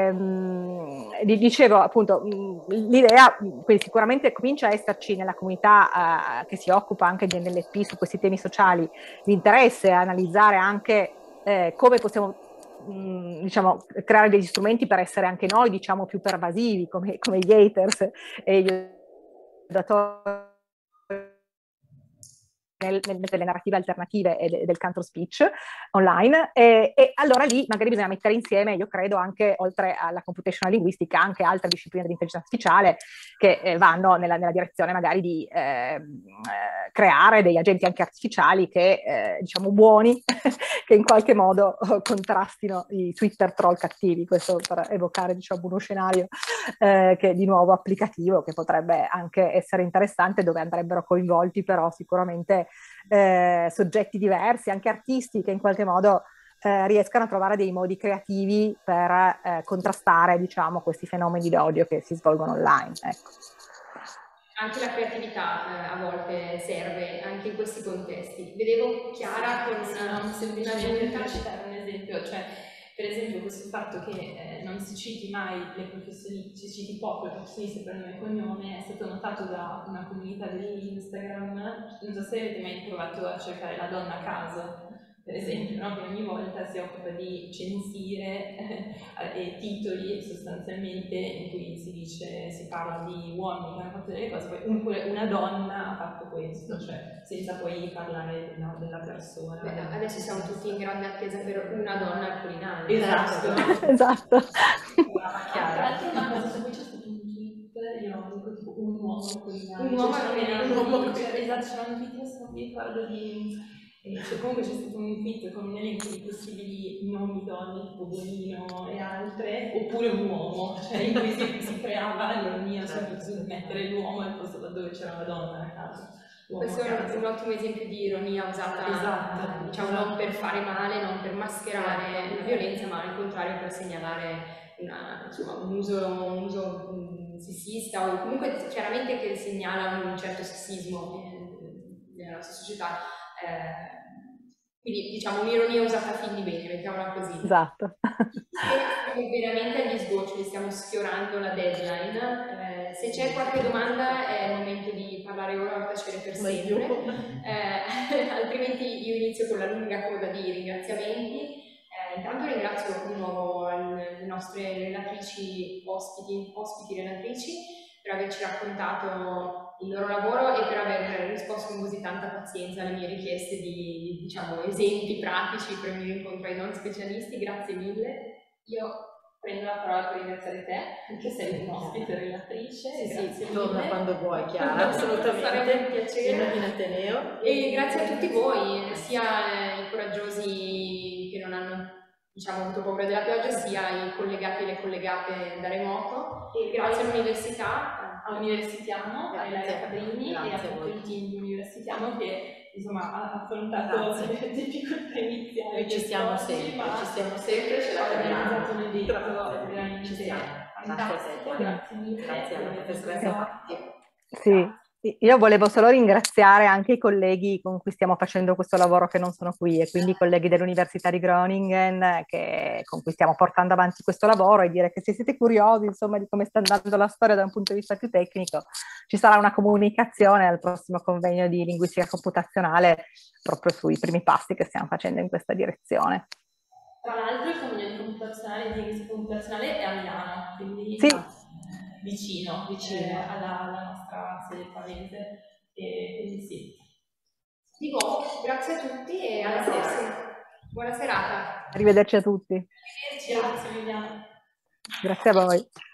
ehm, dicevo appunto l'idea, quindi sicuramente comincia a esserci nella comunità eh, che si occupa anche di N L P su questi temi sociali l'interesse a analizzare anche eh, come possiamo mh, diciamo creare degli strumenti per essere anche noi, diciamo, più pervasivi come, come gli haters e gli odiatori nel, nel, nelle narrative alternative e de, del counter speech online, e, e allora lì magari bisogna mettere insieme, io credo, anche oltre alla computational linguistica, anche altre discipline dell'intelligenza artificiale che eh, vanno nella, nella direzione magari di eh, eh, creare degli agenti anche artificiali che, eh, diciamo, buoni, che in qualche modo oh, contrastino i Twitter troll cattivi, questo per evocare, diciamo, uno scenario eh, che è di nuovo applicativo, che potrebbe anche essere interessante, dove andrebbero coinvolti però sicuramente eh, soggetti diversi, anche artisti che in qualche modo eh, riescano a trovare dei modi creativi per eh, contrastare, diciamo, questi fenomeni di odio che si svolgono online. Ecco. Anche la creatività eh, a volte serve, anche in questi contesti. Vedevo Chiara con una, no, semplicemente per citare un esempio, cioè per esempio questo fatto che eh, non si citi mai le professioni, si citi poco le professioniste per nome e cognome, è stato notato da una comunità dell'Instagram. Non so se avete mai provato a cercare la donna a caso, per esempio, no? Che ogni volta si occupa di censire eh, e titoli sostanzialmente in cui si dice, si parla di uomini che hanno fatto delle cose, poi oppure una donna ha fatto questo, cioè senza poi parlare della, della persona. Beh, adesso siamo tutti in grande attesa per una donna al Quirinale. Esatto. Esatto. Tra l'altro una cosa su cui c'è stato un tweet, io dico tipo un uomo al Quirinale. Un uomo cioè, al c'era Quirinale. un uomo, esatto, c'era un tweet, adesso non mi ricordo di... Cioè, comunque c'è stato un tweet con un elenco di possibili nomi donne, tipo Bonino e altre, oppure un uomo, cioè in cui si, si creava l'ironia sul mettere l'uomo al posto da dove c'era la donna a caso. Questo è un ottimo esempio di ironia usata, esatto, diciamo, esatto. Non per fare male, non per mascherare la violenza, ma al contrario per segnalare una, insomma, un uso, un uso um, sessista, o comunque chiaramente che segnala un certo sessismo nella nostra società. Eh, quindi diciamo un'ironia usata a fin di bene, mettiamola così. Esatto. Siamo veramente agli sgoccioli, stiamo sfiorando la deadline. Eh, se c'è qualche domanda è il momento di parlare ora, a tacere per sempre. Eh, altrimenti io inizio con la lunga coda di ringraziamenti. Eh, intanto ringrazio di nuovo le nostre relatrici, ospiti, ospiti relatrici, per averci raccontato il loro lavoro e per aver risposto con così tanta pazienza alle mie richieste di, diciamo, esempi pratici per venire incontro ai non specialisti. Grazie mille. Io prendo la parola per ringraziare te, che sei un'ospite relatrice. Sì, sì, torna quando vuoi, Chiara, assolutamente. Sarebbe un piacere. In Ateneo. E grazie a tutti voi, sia i coraggiosi che non hanno, diciamo, avuto paura della pioggia, sia i collegati e le collegate da remoto. E grazie all'università, all'Universitiamo, a Ilaria Cabrini e a tutto il team di Universitiamo che, insomma, ha affrontato le difficoltà iniziali. Noi ci siamo sempre, ma ci siamo sempre, ce la organizzato un evento veramente ci siamo. fantastico. Grazie mille. Grazie alla professoressa. Sì. Io volevo solo ringraziare anche i colleghi con cui stiamo facendo questo lavoro che non sono qui, e quindi i colleghi dell'Università di Groningen che, con cui stiamo portando avanti questo lavoro, e dire che se siete curiosi, insomma, di come sta andando la storia da un punto di vista più tecnico, ci sarà una comunicazione al prossimo convegno di linguistica computazionale proprio sui primi passi che stiamo facendo in questa direzione. Tra l'altro il convegno di computazionale di linguistica computazionale è a Milano, quindi sì. vicino, vicino eh, alla, alla nostra sede pavese, e quindi sì. Dico grazie a tutti e alla prossima. Buona serata. Arrivederci a tutti. Arrivederci. Grazie Viviana. Grazie a voi.